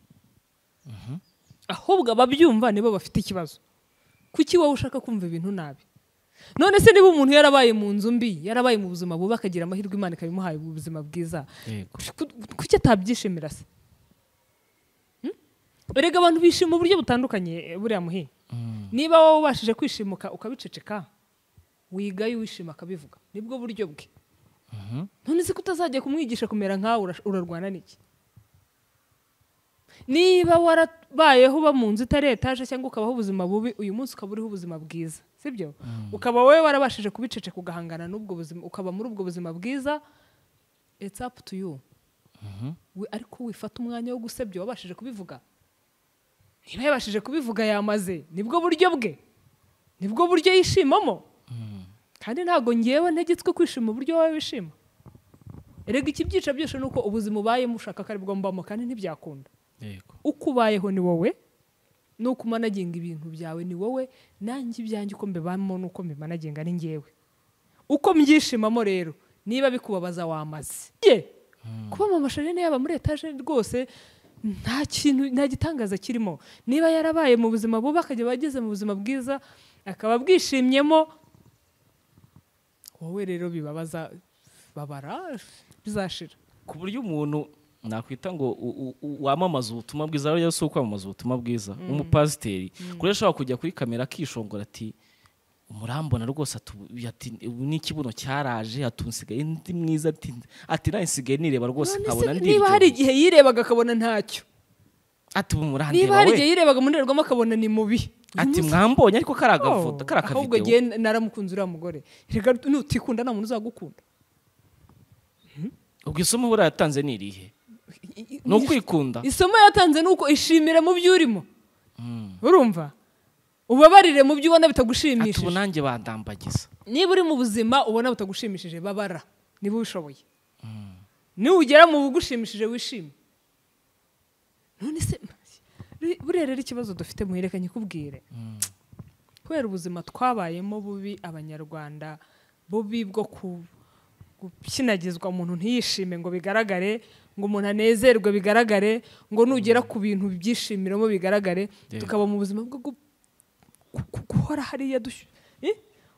ahubwo ababyumva nibo bafite ikibazo kuki wowe ushaka kumva ibintu nabi none se niba umuntu yarabaye mu nzu mbi yarabaye mu buzima bubi akagira amahirwe Imana ikabimuhaye ubuzima bwiza kuki atabyishimira se erega abantu bishima uburyo butandukanye buriya muhi niba wowe ubashije kwishimuka ukabiceceka wigaye wishima akabivuga nibwo buryo bwe none se kutazajya kumwigisha kumera nkawe urarwana n'iki niba warabayeho uba mu nzu itari etaje cyangwa ukabaho ubuzima bubi uyu munsi ukaba uriho ubuzima bwiza sibyo ukaba wowe warabashije kubicece kugahangana n'ubwo buzima ukaba muri ubwo buzima bwiza it's up to you ariko wifata umwanya wo gusebya wabashije kubivuga niba yabashije kubivuga yamaze nibwo buryo bwe nibwo buryo yishimamo kandi ntago ngewe ntegetswe kwishima uburyo wawe wishima erega ikibyica byose nuko ubuzima ubayemo ushaka ko ari bwo mbamo kandi ntibyakunda uko ubayeho ni wowe nuko umanaginga ibintu byawe ni wowe nanjye ibyanjye uko mbibamo nuko mbimanaginga ni ngewe uko mbyishimamo rero niba bikubabaza wamaze kuba mu masharine yaba muri etage rwose nta kintu nta gitangaza kirimo niba yarabaye mu buzima buba akajya bageze mu buzima bwiza akaba bwishimyemo wowe rero bibabaza babara bizashira ku buryo umuntu nakwita ngo wamamaza ubutumwa bwiza rero si ukwamamaza ubutumwa bwiza umupasiteri kuri ashobora kujya kuri kamera akishongora ati umurambona rwose ati n'ikibuno cyaraje atunsigaye ndi mwiza ati ati nasigaye nireba rwose nkabona ndi niba hari igihe yirebaga akabona ntacyo ati umurandeba we niba hari igihe yirebaga mu ndorerwamo akabona ni mubi ati mwambonye ariko karagafoto karaka video ahubwo giye naramukunze uriya mugore reka nutikunda nta muntu uzagukunda ubwo isomo bura yatanze ni irihe no kwikunda isomo yatanze nuko ishimire mu byo urimo urumva ubabarire mu byo ubona bitagushimishije ati ubunange bandambagiza niba uri mu buzima ubona butagushimishije babara niba ubishoboye niba ugera mu bugushimishije wishime none se buriya rero ikibazo dufite muherekanye kubwire kubera ubuzima twabayemo bubi abanyarwanda bubi bwo gukinagizwa umuntu ntiyishime ngo bigaragare ngo umuntu anezerwe bigaragare ngo nugera ku bintu byishimiramo bigaragare tukaba mu buzima bwo guhora hariya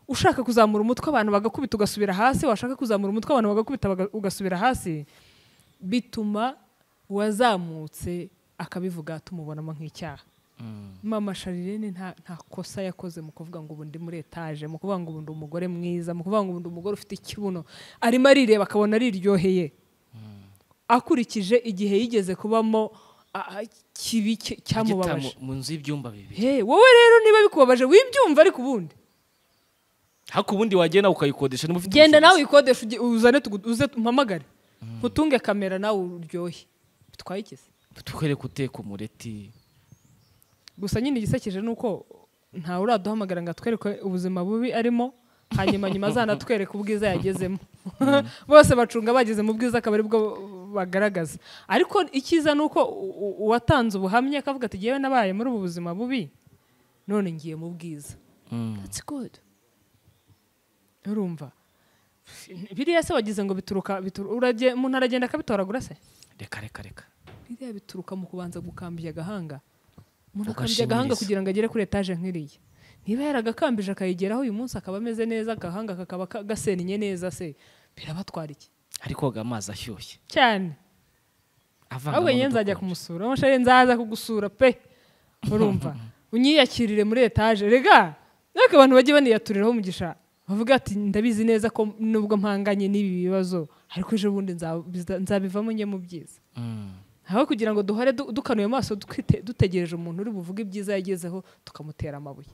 ushaka kuzamura umutwe abantu bagakubita ugasubira hasi, washaka kuzamura umutwe abantu bagakubita baga- ugasubira hasi, bituma uwazamutse akabivuga tumubonamo nk'icyaha. Mama Sharirene nta nta kosa yakoze mu kuvuga ngo ubu ndi muri etaje, mu kuvuga ngo ubu ndi umugore mwiza, mu kuvuga ngo ubu ndi umugore ufite ikibuno, arimo arireba akabona ariryoheye akurikije igihe yigeze kubamo a- a- kibi cye- cyamubabaje. mu nzu y'ibyumba bibiri. Hey, wowe rero niba bikubabaje wibyumva, ariko ubundi hako ubundi wagenda ukayikodesha niba ufite genda nawe ubushobozi. uyikodesha ujye- uzane tugu- uze umpamagare utunge kamera nawe uryohe, bitwaye iki se? tukwereke uteka umureti. Gusa nyine igisekeje nuko ntawe uraduhamagara ngo atwereke ubuzima bubi arimo, hanyuma nyuma azanatwereka ubwiza yagezemo. Bose bacunga bageze mu bwiza akaba aribwo bagaragaza. Ariko icyiza nuko u- u- uwatanze ubuhamya akavuga ati yewe nabaye muri ubu buzima bubi none ngiye mu bwiza. That's good. Urumva biriya se wagize ngo bituruka bitur- urage umuntu aragenda akabitoragura se? Reka reka reka. Biriya bituruka mu kubanza gukambya agahanga. Umuntu Ugashimiriza. akambya agahanga kugira ngo agere kuri etaje nk'iriya. Niba yaragakambije akayigeraho uyu munsi akaba ameze neza, agahanga kakaba ka- gasennye neza, se birabatwara iki? ari koga amazi ashyushye Cyane. avanga Ahubwo njye nzajya kumusura, amashaye nzaza kugusura pe. Urumva unyiyakirire muri etaje. Rega ariko abantu bajye baniyaturiraho umugisha, bavuga ati ndabizi neza ko nubwo mpanganye n'ibi bibazo ariko ejo bundi nza- biza- nzabivamo njye mu byiza. Aho kugira ngo duhore du- dukanuye amaso twite- dutegereje umuntu uri buvuge ibyiza yagezeho tukamutera amabuye.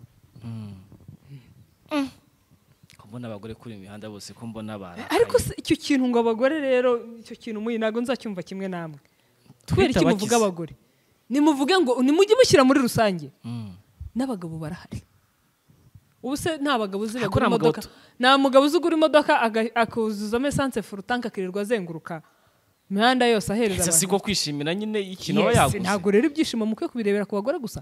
ko mbona abagore kuri imihanda bose ko mbona bara Ariko se icyo kintu ngo abagore rero icyo kintu muyi nago nzacyumva kimwe namwe. Twere iki muvuga abagore? Nimuvuge ngo nimujye mushyira muri rusange. N'abagabo barahari. Ubu se nta bagabo uzi Ariko bagura nta mugabo imodoka, tu- nta mugabo uzi ugura imodoka aga- akuzuzamo essence full tank akirirwa azenguruka imihanda yose ahereza ese abantu. siko kwishimira nyine ikintu aba Yes, yaguze. ntabwo rero ibyishimo mukwiye kubirebera ku bagore gusa.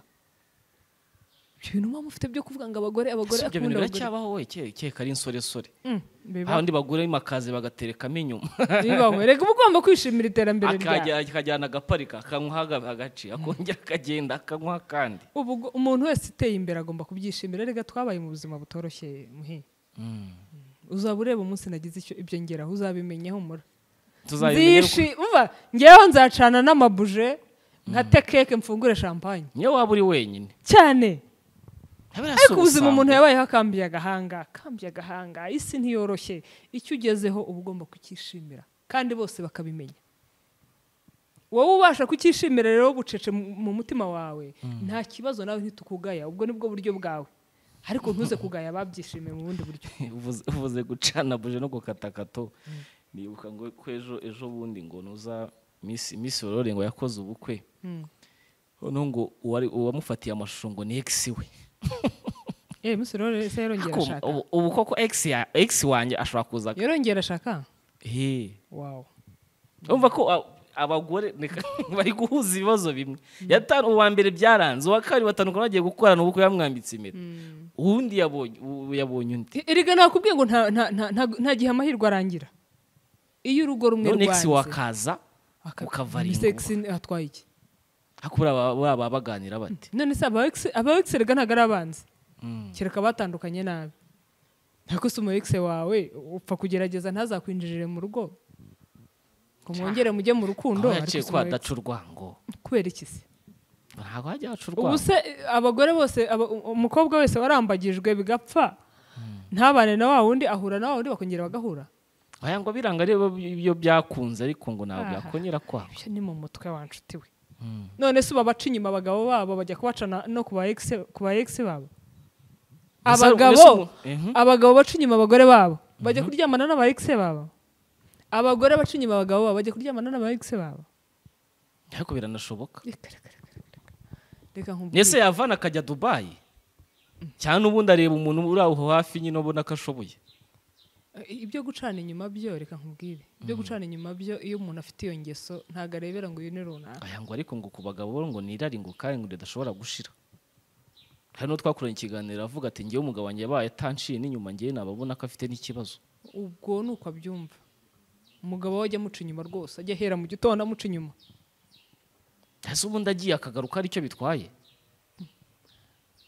Ibyo bintu muba mufite byo kuvuga ngo abagore abagore Ese ibyo bintu akunda abagore. biracyabaho we ke ke ari insoresore. Mm, bibaho. Abandi bagure makaze bagaterekamo inyuma. Bibaho. Reka uba ugomba kwishimira iterambere ryawe. akajya akajyana agaparika akanywa agaci akongera akagenda akanywa kandi. Ubu ubwo umuntu wese uteye imbere agomba kubyishimira. Rega twabaye mu buzima butoroshye muhi. Uzaba ureba umunsi nagize icyo ibyo ngeraho uzabimenyeho mura. Tuzabimenye Zishi umva ngewe nzacana n'amabuje nkate keke mfungure champagne. niyo waba uri wenyine. Cyane. Habera Ariko ubuzima ubusambo. umuntu yabayeho akambiye agahanga, akambiye agahanga, isi ntiyoroshye. Icyo ugezeho uba ugomba kukishimira kandi bose bakabimenya. Wowe ubasha kukishimira rero bucece mu mu mutima wawe, nta kibazo nawe ntitukugaya, ubwo nibwo buryo bwawe. Ariko ntuze kugaya babyishimiye mu bundi buryo. uvuze uvuze gucana buje no gukatakato. Nibuka ngo ko ejo ejo bundi ngo nuza Miss Miss Aurore ngo yakoze ubukwe. Noneho ngo uwari uwamufatiye amashusho ngo ni ex we. Eh musore se yarongera Ako- ashaka. ubu- ubu koko ex ya ex wanjye ashobora kuza. Yarongera ashaka. Eh. Wow. Umva ko a- abagore reka, bari guhuza ibibazo bimwe. Yatanu uwa mbere byaranze, uwa kabiri batandukana bagiye gukorana ubukwe yamwambitse impeta. Uwundi yabonye ubu yabonye undi. Erega nakubwiye ngo nta nta nta- nta- nta gihe amahirwe arangira. Iyo urugo rumwe None ex rwanze wakaza ukavaringa. sex atwaye iki? Hakura baba baganira bati. None se aba ex aba ex rega ntago arabanze. Kereka batandukanye nabi. Ntako se umu ex wawe upfa kugerageza ntazakwinjirire mu rugo. Ngo mwongere mujye mu rukundo Aho yaciye se kwa umu ex- daca urwango. kubera iki se? Ntabwo hajya haca Ubu urwango. se abagore bose aba- umukobwa wese warambagijwe bigapfa. Ntabane na wa wundi ahura na wa wundi bakongera bagahura. Aya ngo biranga rero ibyo byakunze ariko ngo ntabwo Aha. byakongera kwa. Ibyo ni mu mutwe wanshuti we. None se babaca inyuma abagabo babo bajya kubacana no kuba ex kuba ex babo. Mbese- Abagabo mbese umu- Mhm. abagabo baca inyuma abagore babo bajya kuryamana n'aba ex babo. Abagore baca inyuma abagabo babo bajya kuryamana n'aba ex babo. Ariko biranashoboka. Reka reka reka reka. Reka nkubwire. Nese yavana akajya Dubai. Cyane ubundi areba umuntu uri aho hafi nyine ubona ko ashoboye. Ibyo gucana inyuma byo reka nkubwire. Ibyo gucana inyuma byo iyo umuntu afite iyo ngeso ntago arebera ngo uyu ni runaka. Aya ngo ariko ngo ku bagabo ngo nirari ngo kandi ngo ridashobora gushira. Hano twakoranye ikiganiro avuga ati ngiye umugabo wanjye yabaye atanciye n'inyuma ngiye nababona ko afite n'ikibazo. Ubwo nuko abyumva. Umugabo we ajya amuca inyuma rwose, ajya ahera mu gitondo amuca inyuma. Ese ubundi agiye akagaruka ari cyo bitwaye.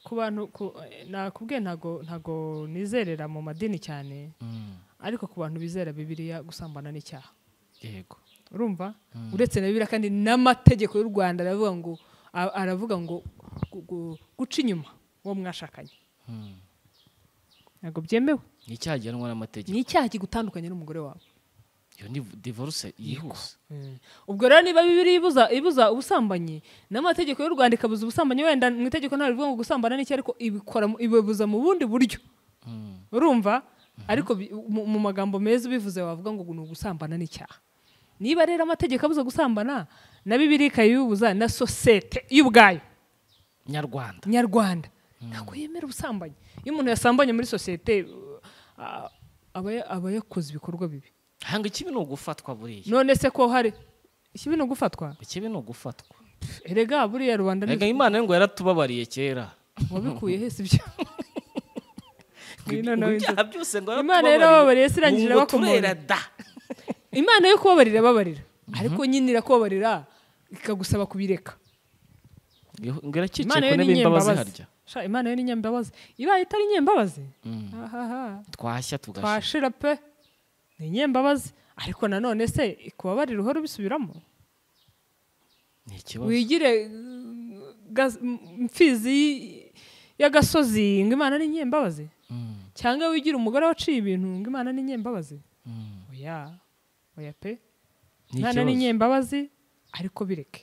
ku bantu ku- nakubwiye ntago ntago nizerera mu madini cyane Mm. ariko ku bantu bizera bibiliya gusambana n'icyaha yego urumva uretse na bibiliya kandi n'amategeko y'u Rwanda aravuga ngo a- aravuga ngo gu- gu- guca inyuma uwo mwashakanye Mm. ntabwo byemewe ni icyaha gihanwa n'amategeko ni icyaha kigutandukanye n'umugore wawe iyo ni divorce yihuse ubwo rero niba bibiri ibuza ibuza ubusambanyi n'amategeko y'u Rwanda ikabuza ubusambanyi wenda mu itegeko ntabwo rivuga ngo gusambana n'iki ariko ibikora mu- ibibuza mu bundi buryo Mm. urumva ariko bi- mu mu magambo meza ubivuze wavuga ngo ni ugusambana n'icyaha niba rero amategeko abuza gusambana na bibiri ikayibuza na sosiyete y'ubwayo nyarwanda nyarwanda ntabwo yemera ubusambanyi iyo umuntu yasambanye muri sosiyete uh, aba ya- aba yakoze ibikorwa bibi hanga ikibi ni ugufatwa buriya none se ko hari ikibi ni ugufatwa ikibi ni ugufatwa erega buriya rubanda rega imana ngo yaratubabariye kera wabikuye hese ibyo Ngwino nawe ibyaha byose ngo Imana yarababariye se irangije ngo irabakomora. turera da imana yo kubabarira babarira ariko nyine irakubabarira ikagusaba kubireka ngo iracice imana ku yo ni ntebe y'imbabazi nyembabazi harya Sha, imana yo ni nyembabazi ibaye itari nyembabazi Mm. ahaha twashya tugashira twashira pe ni nyembabazi ariko nanone se ikubabarira uhora ubisubiramo ni ikibazo wigire uh, gas- m- mfizi y'agasozi ngo imana ni nyembabazi Mm. cyangwa wigire umugore waciye ibintu ngo imana ni nyembabazi Mm. oya oya pe Ni imana ni ikibazo. nyembabazi ariko bireke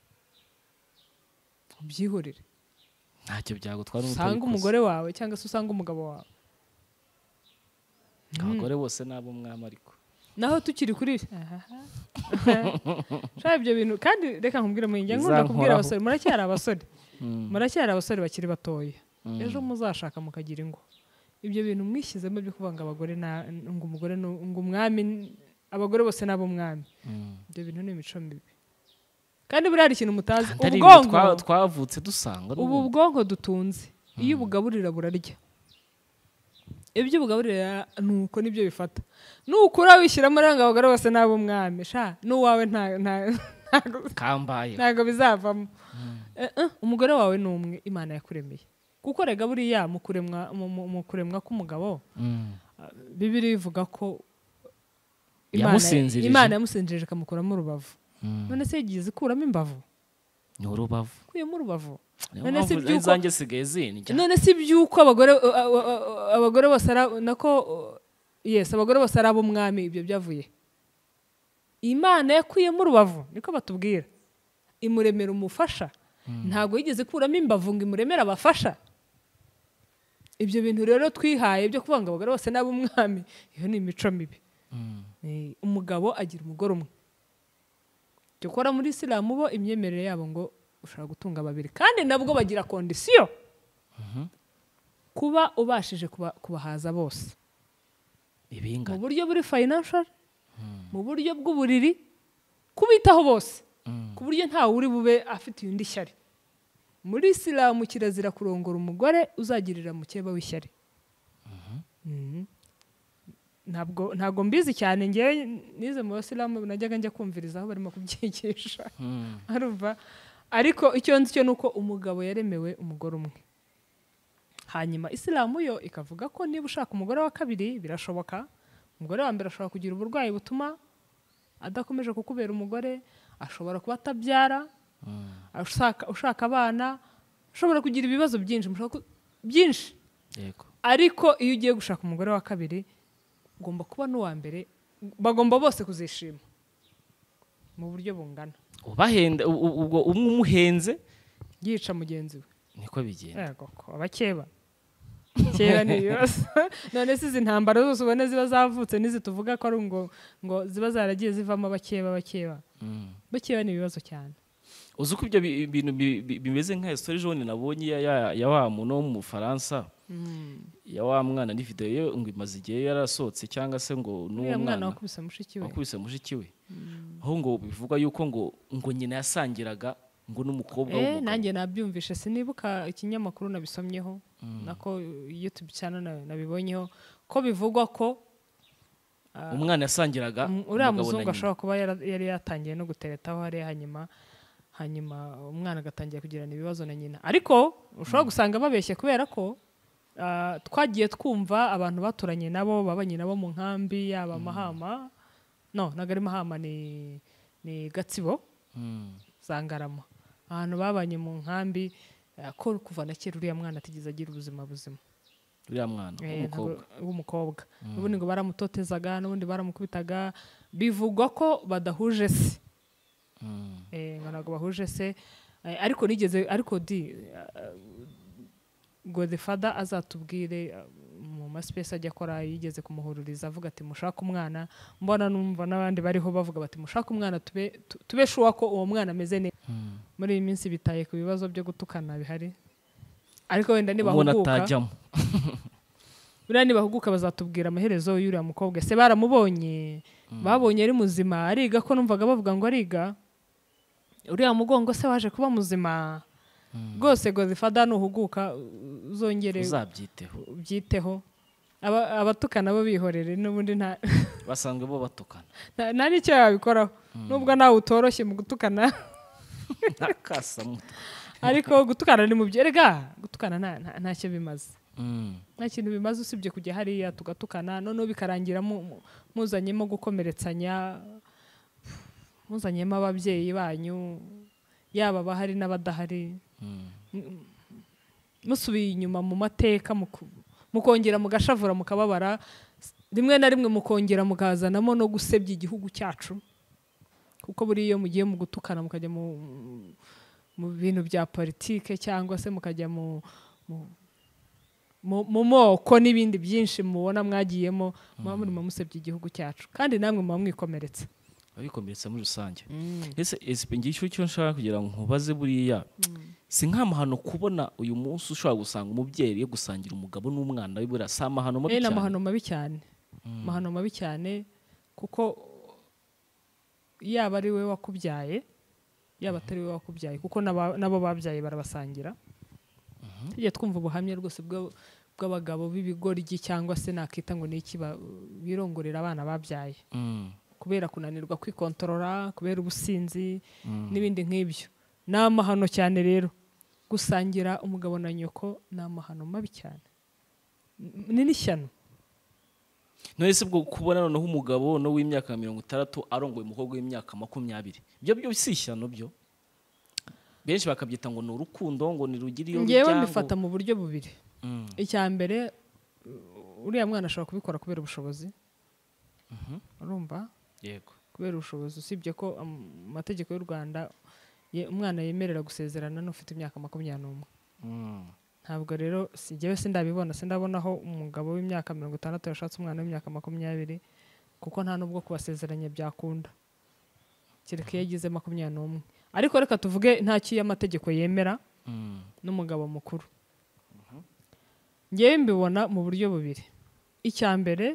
ubyihorere ntacyo byagutwara usanga umugore wawe cyangwa se usanga umugabo wawe abagore bose nabo mwama ariko naho tukiri kuri shaka ibyo bintu kandi reka nkubwire mu njya nkunda kubwira Bizankoraho. abasore muracyari abasore Mm. muracyari abasore bakiri batoya Mm. ejo muzashaka mukagira ingo ibyo bintu mwishyizemo byo kuvuga ngo abagore na ngo umugore nu- ngo umwami n- abagore bose nabo umwami Mm. ibyo bintu ni imico mibi kandi buriya hari ikintu mutazi Atari ibintu twa- ubwonko twavutse dusanga ubu n'ubundi. bwonko dutunze iyo ubugaburira burarya ibyo ubugaburira nuko nibyo bifata nukura wishyiramo rero ngo abagore bose nabo umwami sha n'uwawe nta nta- ntago- kambaye ntago bizavamo Eh, eh, umugore wawe ni umwe imana yakuremeye kuko rega buriya mu kuremwa mu- mu- mu kuremwa k'umugabo Mm. bibiri bivuga ko Yamusinzirije. imana yamusinzirije ikamukuramo urubavu Mm. none se yigize ikuramo imbavu ni urubavu ikuyemo urubavu niyo None se mpamvu iby'uko- izanjye sigaye zindya none si by'uko abagore uh, uh, uh, abagore bose ari nako uh, yes abagore bose ari ab'umwami ibyo byavuye imana yakuyemo urubavu niko batubwira imuremera umufasha ntabwo yigeze ikuramo imbavu ngo imuremere abafasha ibyo bintu rero twihaye byo kuvuga ngo abagore bose ni ab'umwami iyo ni imico mibi Mm. Eh, umugabo agira umugore umwe cyo gukora muri isilamu bo imyemerere yabo ngo ushobora gutunga babiri kandi nabwo bagira kondisiyo kuba ubashije kuba- kubahaza bose mu ibingana buryo buri financial mu buryo bw'uburiri kubitaho bose Mm. ku buryo ntawe uri bube afite undi shyari muri isilamu kirazira kurongora umugore uzagirira mukeba w'ishyari Mhm. ntabwo ntabwo mbizi cyane ngewe nize mu basilamu najyaga njya kumviriza aho barimo kubyigisha Mm. arumva ariko icyo nzi cyo ni uko umugabo yaremewe umugore umwe hanyuma isilamu yo ikavuga ko niba ushaka umugore wa kabiri birashoboka umugore wa mbere ashobora kugira uburwayi butuma adakomeje kukubera umugore ashobora kuba atabyara Mm. ushaka, ushaka abana ushobora kugira ibibazo byinshi mushobora ku- byinshi yego ariko iyo ugiye gushaka umugore wa kabiri ugomba kuba n'uwa mbere bagomba bose kuzishima mu buryo bungana ubahenda u- u- ubwo umwe umuhenze yica mugenzi we niko bigenda yego ko abakeba kera ni ibibazo none se izi ntambara zose ubona ziba zavutse n'izituvuga ko ari ngo ngo ziba zaragiye zivamo abakeba abakeba Mm. bakeba ni ibibazo cyane uzi uko ibyo bi- bintu bi- bi- bimeze nka story jaune nabonye ya, ya, ya wa muntu wo mu Faransa ya wa mwana ni video ye ngo imaze igihe yarasohotse cyangwa se ngo n'uwo uriya mwana mwana wakubise mushiki we wakubise mushiki we aho ngo bivuga yuko ngo ngo nyina yasangiraga ngo n'umukobwa eh w'umugabo nanjye nabyumvishe sinibuka ikinyamakuru nabisomyeho nako YouTube channel na- nabibonyeho ko bivugwa ko umwana yasangiraga um, uriya umugabo na muzungu nyina. ashobora kuba yara- yari yatangiye no guteretaho hariya hanyuma hanyuma umwana agatangira kugirana ibibazo na nyina. Ariko ushobora gusanga babeshye kubera ko ah, twagiye twumva abantu baturanye nabo babanye nabo mu nkambi yaba Mahama no nagari Mahama ni ni Gatsibo Mm. Zangarama ahantu babanye mu nkambi eh, ko kuva na kera uriya mwana atigeze agira ubuzima buzima uriya mwana Eh, w'umukobwa ntabwo- w'umukobwa n'ubundi ngo baramutotezaga n'ubundi baramukubitaga bivugwa ko badahuje se Mm. eh, ngo ntabwo bahuje se eh, ariko nigeze ariko di Godfather azatubwire uh, mu maspace ajya akora yigeze kumuhururiza avuga ati mushaka umwana mbona numva n'abandi bariho bavuga bati mushaka umwana tube tu- tube shuwa ko uwo mwana ameze neza Mm. muri iyi minsi bitaye ku bibazo byo gutukana bihari ariko wenda umuntu nibahuguka atajyamo buriya nibahuguka bazatubwira amaherezo y'uriya mukobwa se baramubonye babonye ari muzima ariga ko numvaga bavuga ngo ariga uriya mugongo se waje kuba muzima rwose Godfather nuhuguka uzongere uzabyiteho ubyiteho Aba- abatukana bo bihorere n'ubundi nta basanzwe bo batukana nta- nta n'icyo yabikoraho nubwo nawe utoroshye mu gutukana ntakasamutwe ariko gutukana ni mu byo erega gutukana nta- nta- ntacyo bimaze Mm. nta kintu bimaze usibye kujya hariya tugatukana noneho bikarangira mu- mu- muzanyemo gukomeretsanya muzanyemo ababyeyi banyu yaba abahari n'abadahari Mm. musubiye inyuma mu mateka muku- mukongera mugashavura mukababara rimwe na rimwe mukongera mukazanamo no gusebya igihugu cyacu kuko buriya iyo mugiye mu gutukana mukajya mu mu bintu bya politike cyangwa se mukajya mu mu- mu mu moko n'ibindi byinshi mubona mwagiyemo muba murimo musebya igihugu cyacu kandi namwe muba mwikomeretse abikomeretsa muri rusange ese esipe ngiye icyo nshaka kugira ngo nkubaze buriya si nk'amahano kubona uyu munsi ushobora gusanga umubyeyi yo gusangira umugabo n'umwana we buriya si amahano mabi Eh, ni cyane amahano mabi cyane amahano mabi cyane kuko yaba ari we wakubyaye yaba atari we wakubyaye kuko n'aba- n'abo babyaye barabasangira tujya twumva ubuhamya rwose bwa- bw'abagabo b'ibigoryi cyangwa se nakita ngo ni iki ba- birongorera abana babyaye Mm. kubera kunanirwa kwikontorora kubera ubusinzi n'ibindi nk'ibyo ni amahano cyane rero gusangira umugabo na nyoko ni amahano mabi cyane N- ni n'ishyano none se bwo kubona noneho umugabo no w'imyaka mirongo itandatu arongoye umukobwa w'imyaka makumyabiri byo byo si ishyano byo benshi bakabyita ngo ni urukundo ngo ni rugira iyo ngewe rujya ngo- mbifata mu buryo bubiri Mm. icya mbere uh, uriya mwana ashobora kubikora kubera ubushobozi urumva yego kubera ubushobozi usibye ko am- amategeko y'u Rwanda ye- umwana yemerera gusezerana n'ufite imyaka makumyabiri n'umwe Mm. ntabwo rero si jyewe sindabibona sindabona aho umugabo w'imyaka mirongo itandatu yashatse umwana w'imyaka makumyabiri kuko nta n'ubwo kubasezeranya byakunda kereka iyo agize makumyabiri n'umwe ariko reka tuvuge nta cyo amategeko yemera Mm. n'umugabo mukuru ngewe mbibona mu buryo bubiri icya mbere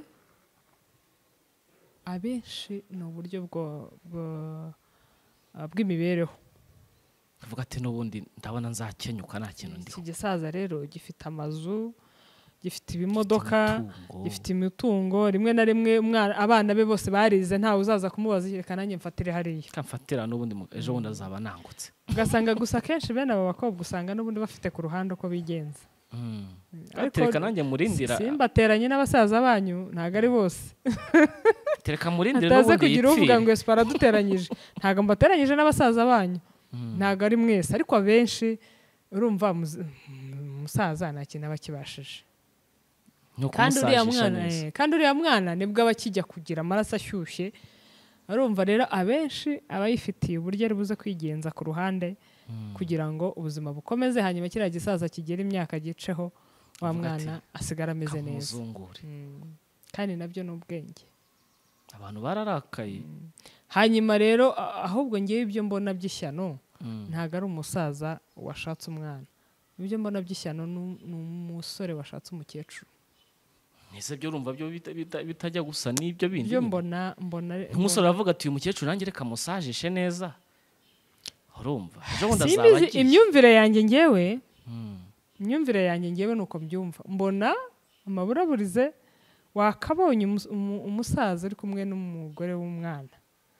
abenshi ni uburyo bwo- bwo- ah, bw'imibereho avuga ati n'ubundi ndabona nzakenyuka nta kintu ndiho iki gisaza rero gifite amazu gifite ibimodoka imitungo. gifite imitungo rimwe na rimwe umwana- abana be bose barize ntawe uzaza kumubaza reka nanjye mfatire hariya kamfatira n'ubundi mu- ejo bundi azaba nangutse ugasanga gusa akenshi bene aba bakobwa usanga n'ubundi bafite ku ruhande uko bigenza Mm. Ariko tereka nanjye murindira simbateranye n'abasaza banyu ntabwo ari bose tereka murindire hataze n'ubundi kugira uvuga ngo yipfire esi paraduteranyije ntabwo mbateranyije n'abasaza banyu ntabwo ari mwese ariko abenshi urumva muz- umusaza nta kintu aba akibashije ni kandi uriya ukumusajisha mwana neza. eh, kandi uriya mwana nibwo aba akijya kugira amaraso ashyushye urumva rero abenshi aba yifitiye uburyo ari buze kwigenza ku ruhande kugira ngo ubuzima bukomeze hanyuma kiriya gisaza kigera imyaka giceho wa Avuga mwana asigara ameze neza kamuzungure Mm. kandi nabyo ni ubwenge abantu bararakaye hanyuma rero a- ahubwo ngewe ibyo mbona by'ishyano Mm. ntabwo ari umusaza washatse umwana ibyo mbona by'ishyano ni ni umusore washatse umukecuru ese byo urumva byo bita- bita- bitajya gusa n'ibyo bindi ibyo nyine. mbona mbona nk'umusore aravuga ati uyu mukecuru nanjye reka musajishe neza urumva ejo bundi azaba simbizi agiye imyumvire yanjye ngewe Mm. imyumvire yanjye ngewe ni uko mbyumva mbona amaburaburize wakabonye umus- umu- umusaza uri kumwe n'umugore w'umwana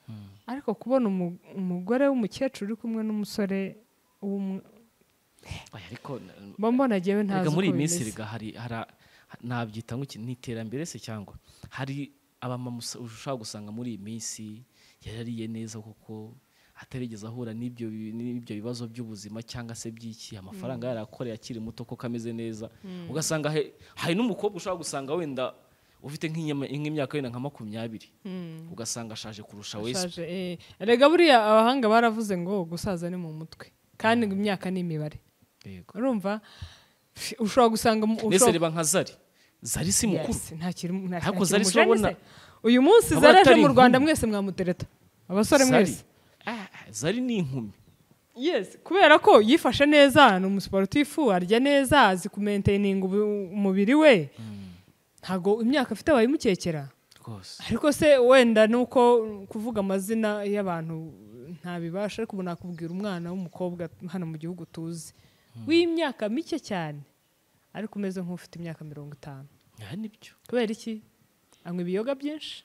ariko kubona umu- umugore w'umukecuru uri kumwe n'umusore w'um- Oya, ariko mba mbona jyewe ntazi Erega uko muri iyi minsi bimeze. riga hari hara- nabyita ngo iki ni iterambere se cyangwa hari abamama usa- ushobora gusanga muri iyi minsi yarariye neza kuko atarigeze ahura n'ibyo bi- n'ibyo bibazo by'ubuzima cyangwa se by'iki amafaranga yarakoreye akiri muto ko kameze neza ugasanga he- hari n'umukobwa ushobora gusanga wenda ufite nk'inyama- nk'imyaka wenda nka makumyabiri ugasanga ashaje kurusha wese Ashaje, eh. Erega buriya abahanga baravuze ngo gusaza ni mu mutwe kandi ngo imyaka ni imibare yego urumva Pfi, ushobora gusanga mu- mbese ushobora- reba nka zari zari si mukuru Yes, nta kiri nta Ariko nta Zari kiri si urabona- umujene se. uyu munsi aba zari aje atari mu Rwanda inkumi. mwese mwamutereta abasore Zari- mwese Ah, zari ni inkumi yes kubera ko yifashe neza ni umusiporutifu arya neza azi kumenteninga ubu- umubiri we ntago imyaka afite wayimukekera rwose ariko se wenda nuko kuvuga amazina y'abantu ntabibasha ariko ubu nakubwira umwana w'umukobwa hano mu gihugu tuzi w'imyaka mike cyane ariko umeze nk'ufite imyaka mirongo itanu aha nibyo kubera iki anywa ibiyoga byinshi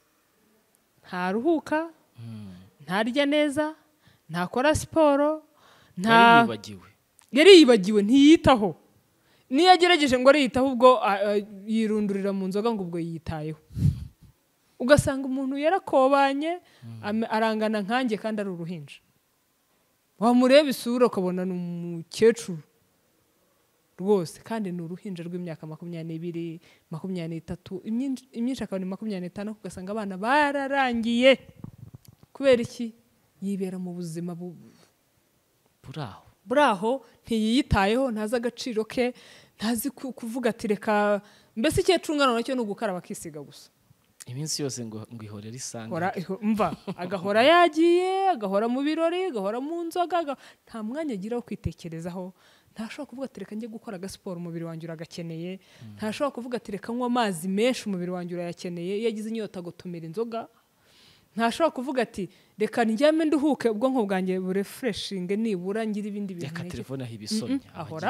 ntaruhuka ntarya neza ntakora siporo nta yari yibagiwe yari yibagiwe ntiyitaho niyo agerageje ngo ariyitaho ubwo a- a- yirundurira mu nzoga ngo ubwo yitayeho ugasanga umuntu yarakobanye ame- arangana nkanjye kandi ari uruhinja wamureba isura ukabona ni umukecuru rwose kandi ni uruhinja rw'imyaka makumyabiri n'ibiri makumyabiri n'itatu imyinshi imyinshi akaba ni makumyabiri n'itanu ugasanga abana bararangiye kubera iki yibera mu buzima bu- buri aho buri aho ntiyiyitayeho ntazi agaciro ke ntazi ku- kuvuga ati reka mbese icyecungano nacyo ni ugukaraba akisiga gusa iminsi yose ngo ngo ihorere isanga Hora- iho- mva agahora yagiye agahora mu birori agahora mu nzoga aga- nta mwanya agira wo kwitekerezaho ntashobora kuvuga ati reka njye gukora agasiporo umubiri wanjye uragakeneye ntashobora kuvuga ati reka nywa amazi menshi umubiri wanjye urayakeneye iyo agize inyota agotomera inzoga ntashobora kuvuga ati reka ndyame nduhuke ubwonko bwanjye burefureshinge nibura ngira ibindi bintu reka ntege." telefone aho ibisomye Mm-mm, ahora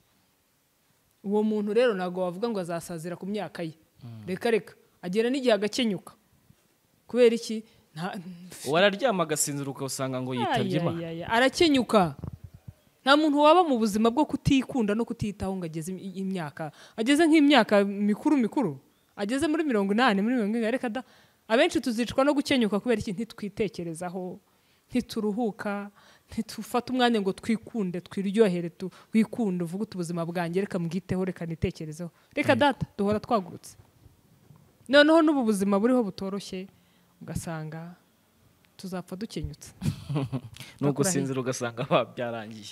uwo muntu rero ntabwo wavuga ngo azasazira ku myaka ye reka reka agera n'igihe agakenyuka kubera iki nta wararyama agasinzira ukasanga ngo yitabye Ay, imana ay, ay, arakenyuka nta muntu waba mu buzima bwo kutikunda no kutitaho ngo ageze im- imyaka ageze nk'imyaka mikuru mikuru ageze muri mirongo inani muri mirongo inani reka da abenshi tuzicwa no gukenyuka kubera iki ntitwitekerezaho ntituruhuka ntitufate umwanya ngo twikunde twiryohere tu- wikunde uvuge uti ubuzima bwanjye reka mbwiteho reka nitekerezeho reka data duhora twagurutse noneho n'ubu buzima buriho butoroshye ugasanga tuzapfa dukenyutse nuko usinzira ugasanga byarangiye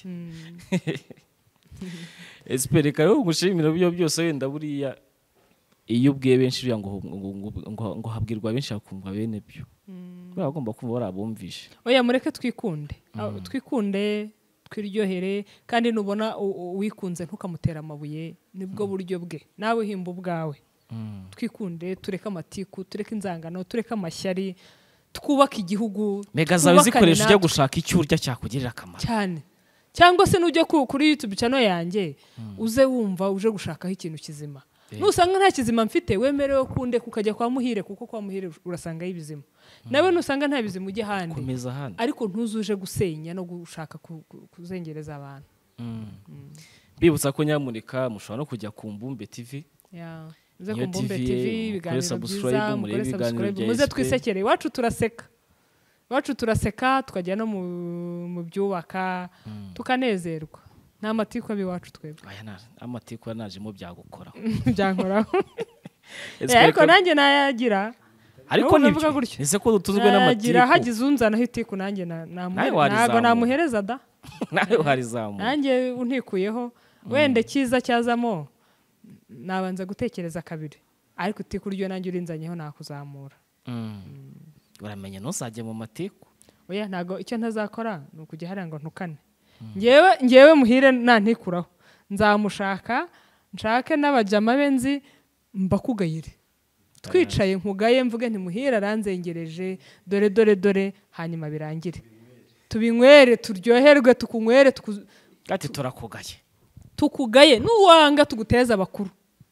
esiperi reka rero ngushimira ibyo byose wenda buriya iyo ubwiye benshi uriya ngo ngo- ngo- ngo- ngo habwirwa benshi hakumva bene byo kubera bagomba kumva barabumvishe oya mureke twikunde Ah, twikunde twiryohere kandi nubona u- u- uwikunze ntukamutera amabuye nibwo buryo bwe nawe himba ubwawe twikunde tureke amatiku tureke inzangano tureke amashyari twubake igihugu mega zawe twubakane zikoresha ujya natwe gushaka icyo urya cyakugirira akamaro cyane cyangwa se nujya ku- kuri YouTube channel yanjye uze wumva uje gushakaho ikintu kizima nusanga nta kizima mfite wemerewe kunde kukajya kwa muhire kuko kwa muhire urasangayo ibizima nawe nusanga nta bizima ujye ahandi komeza ahandi ariko ntuzuje gusenya no gushaka ku- ku- kuzengereza abantu bibutsa ko nyamuneka mushobora no kujya ku Mbumbe T V Yeah. muze Niyo ku Mbumbe T V, T V mukore ibiganiro subscribe, byiza murebe mukore ibiganiro subscribe bya muze S P. twisekere iwacu turaseka iwacu turaseka tukajya no mu mu byubaka tukanezerwa nta matiku abi iwacu twebwe aya na amatiku yanajemo byagukoraho byankoraho Esiperi ariko ko- nanjye nayagira ariko N'ubu nibyo navuga gutyo. ese ko dutuzwe nayagira n'amatiku hagize unzanaho itiku nanjye na- namuhe- Nawe warizamura. ntago namuhereza da nawe warizamuye nanjye untikuyeho wenda cyiza cyazamo nabanza gutekereza kabiri ariko itiku ryo nanjye urinzanyeho nakuzamura uramenya ntuzajye mu matiku oya ntago icyo ntazakora ni ukujya hariya ngo ntukane ngewe ngewe muhire nantikuraho nzamushaka nshake n'abajama be nzi mbakugayire twicaye nkugaye mvuge ntimuhire aranzengereje dore dore dore hanyuma birangire tubinywere turyoherwe tukunywere tuku- ati turakugaye tukugaye nuwanga tuguteza abakuru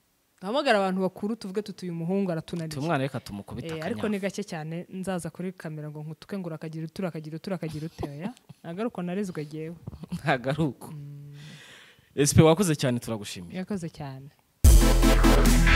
duhamagara abantu bakuru tuvuge tutuye umuhungu aratunaniye umwana reka tumukubita eh, ariko ni gake cyane nzaza kuri kamera ngo nkutuke ngo urakagira utura akagira utura akagira uteya nagaruko narezwe jewe nagaruko S P wakoze cyane turagushimiye yakoze cyane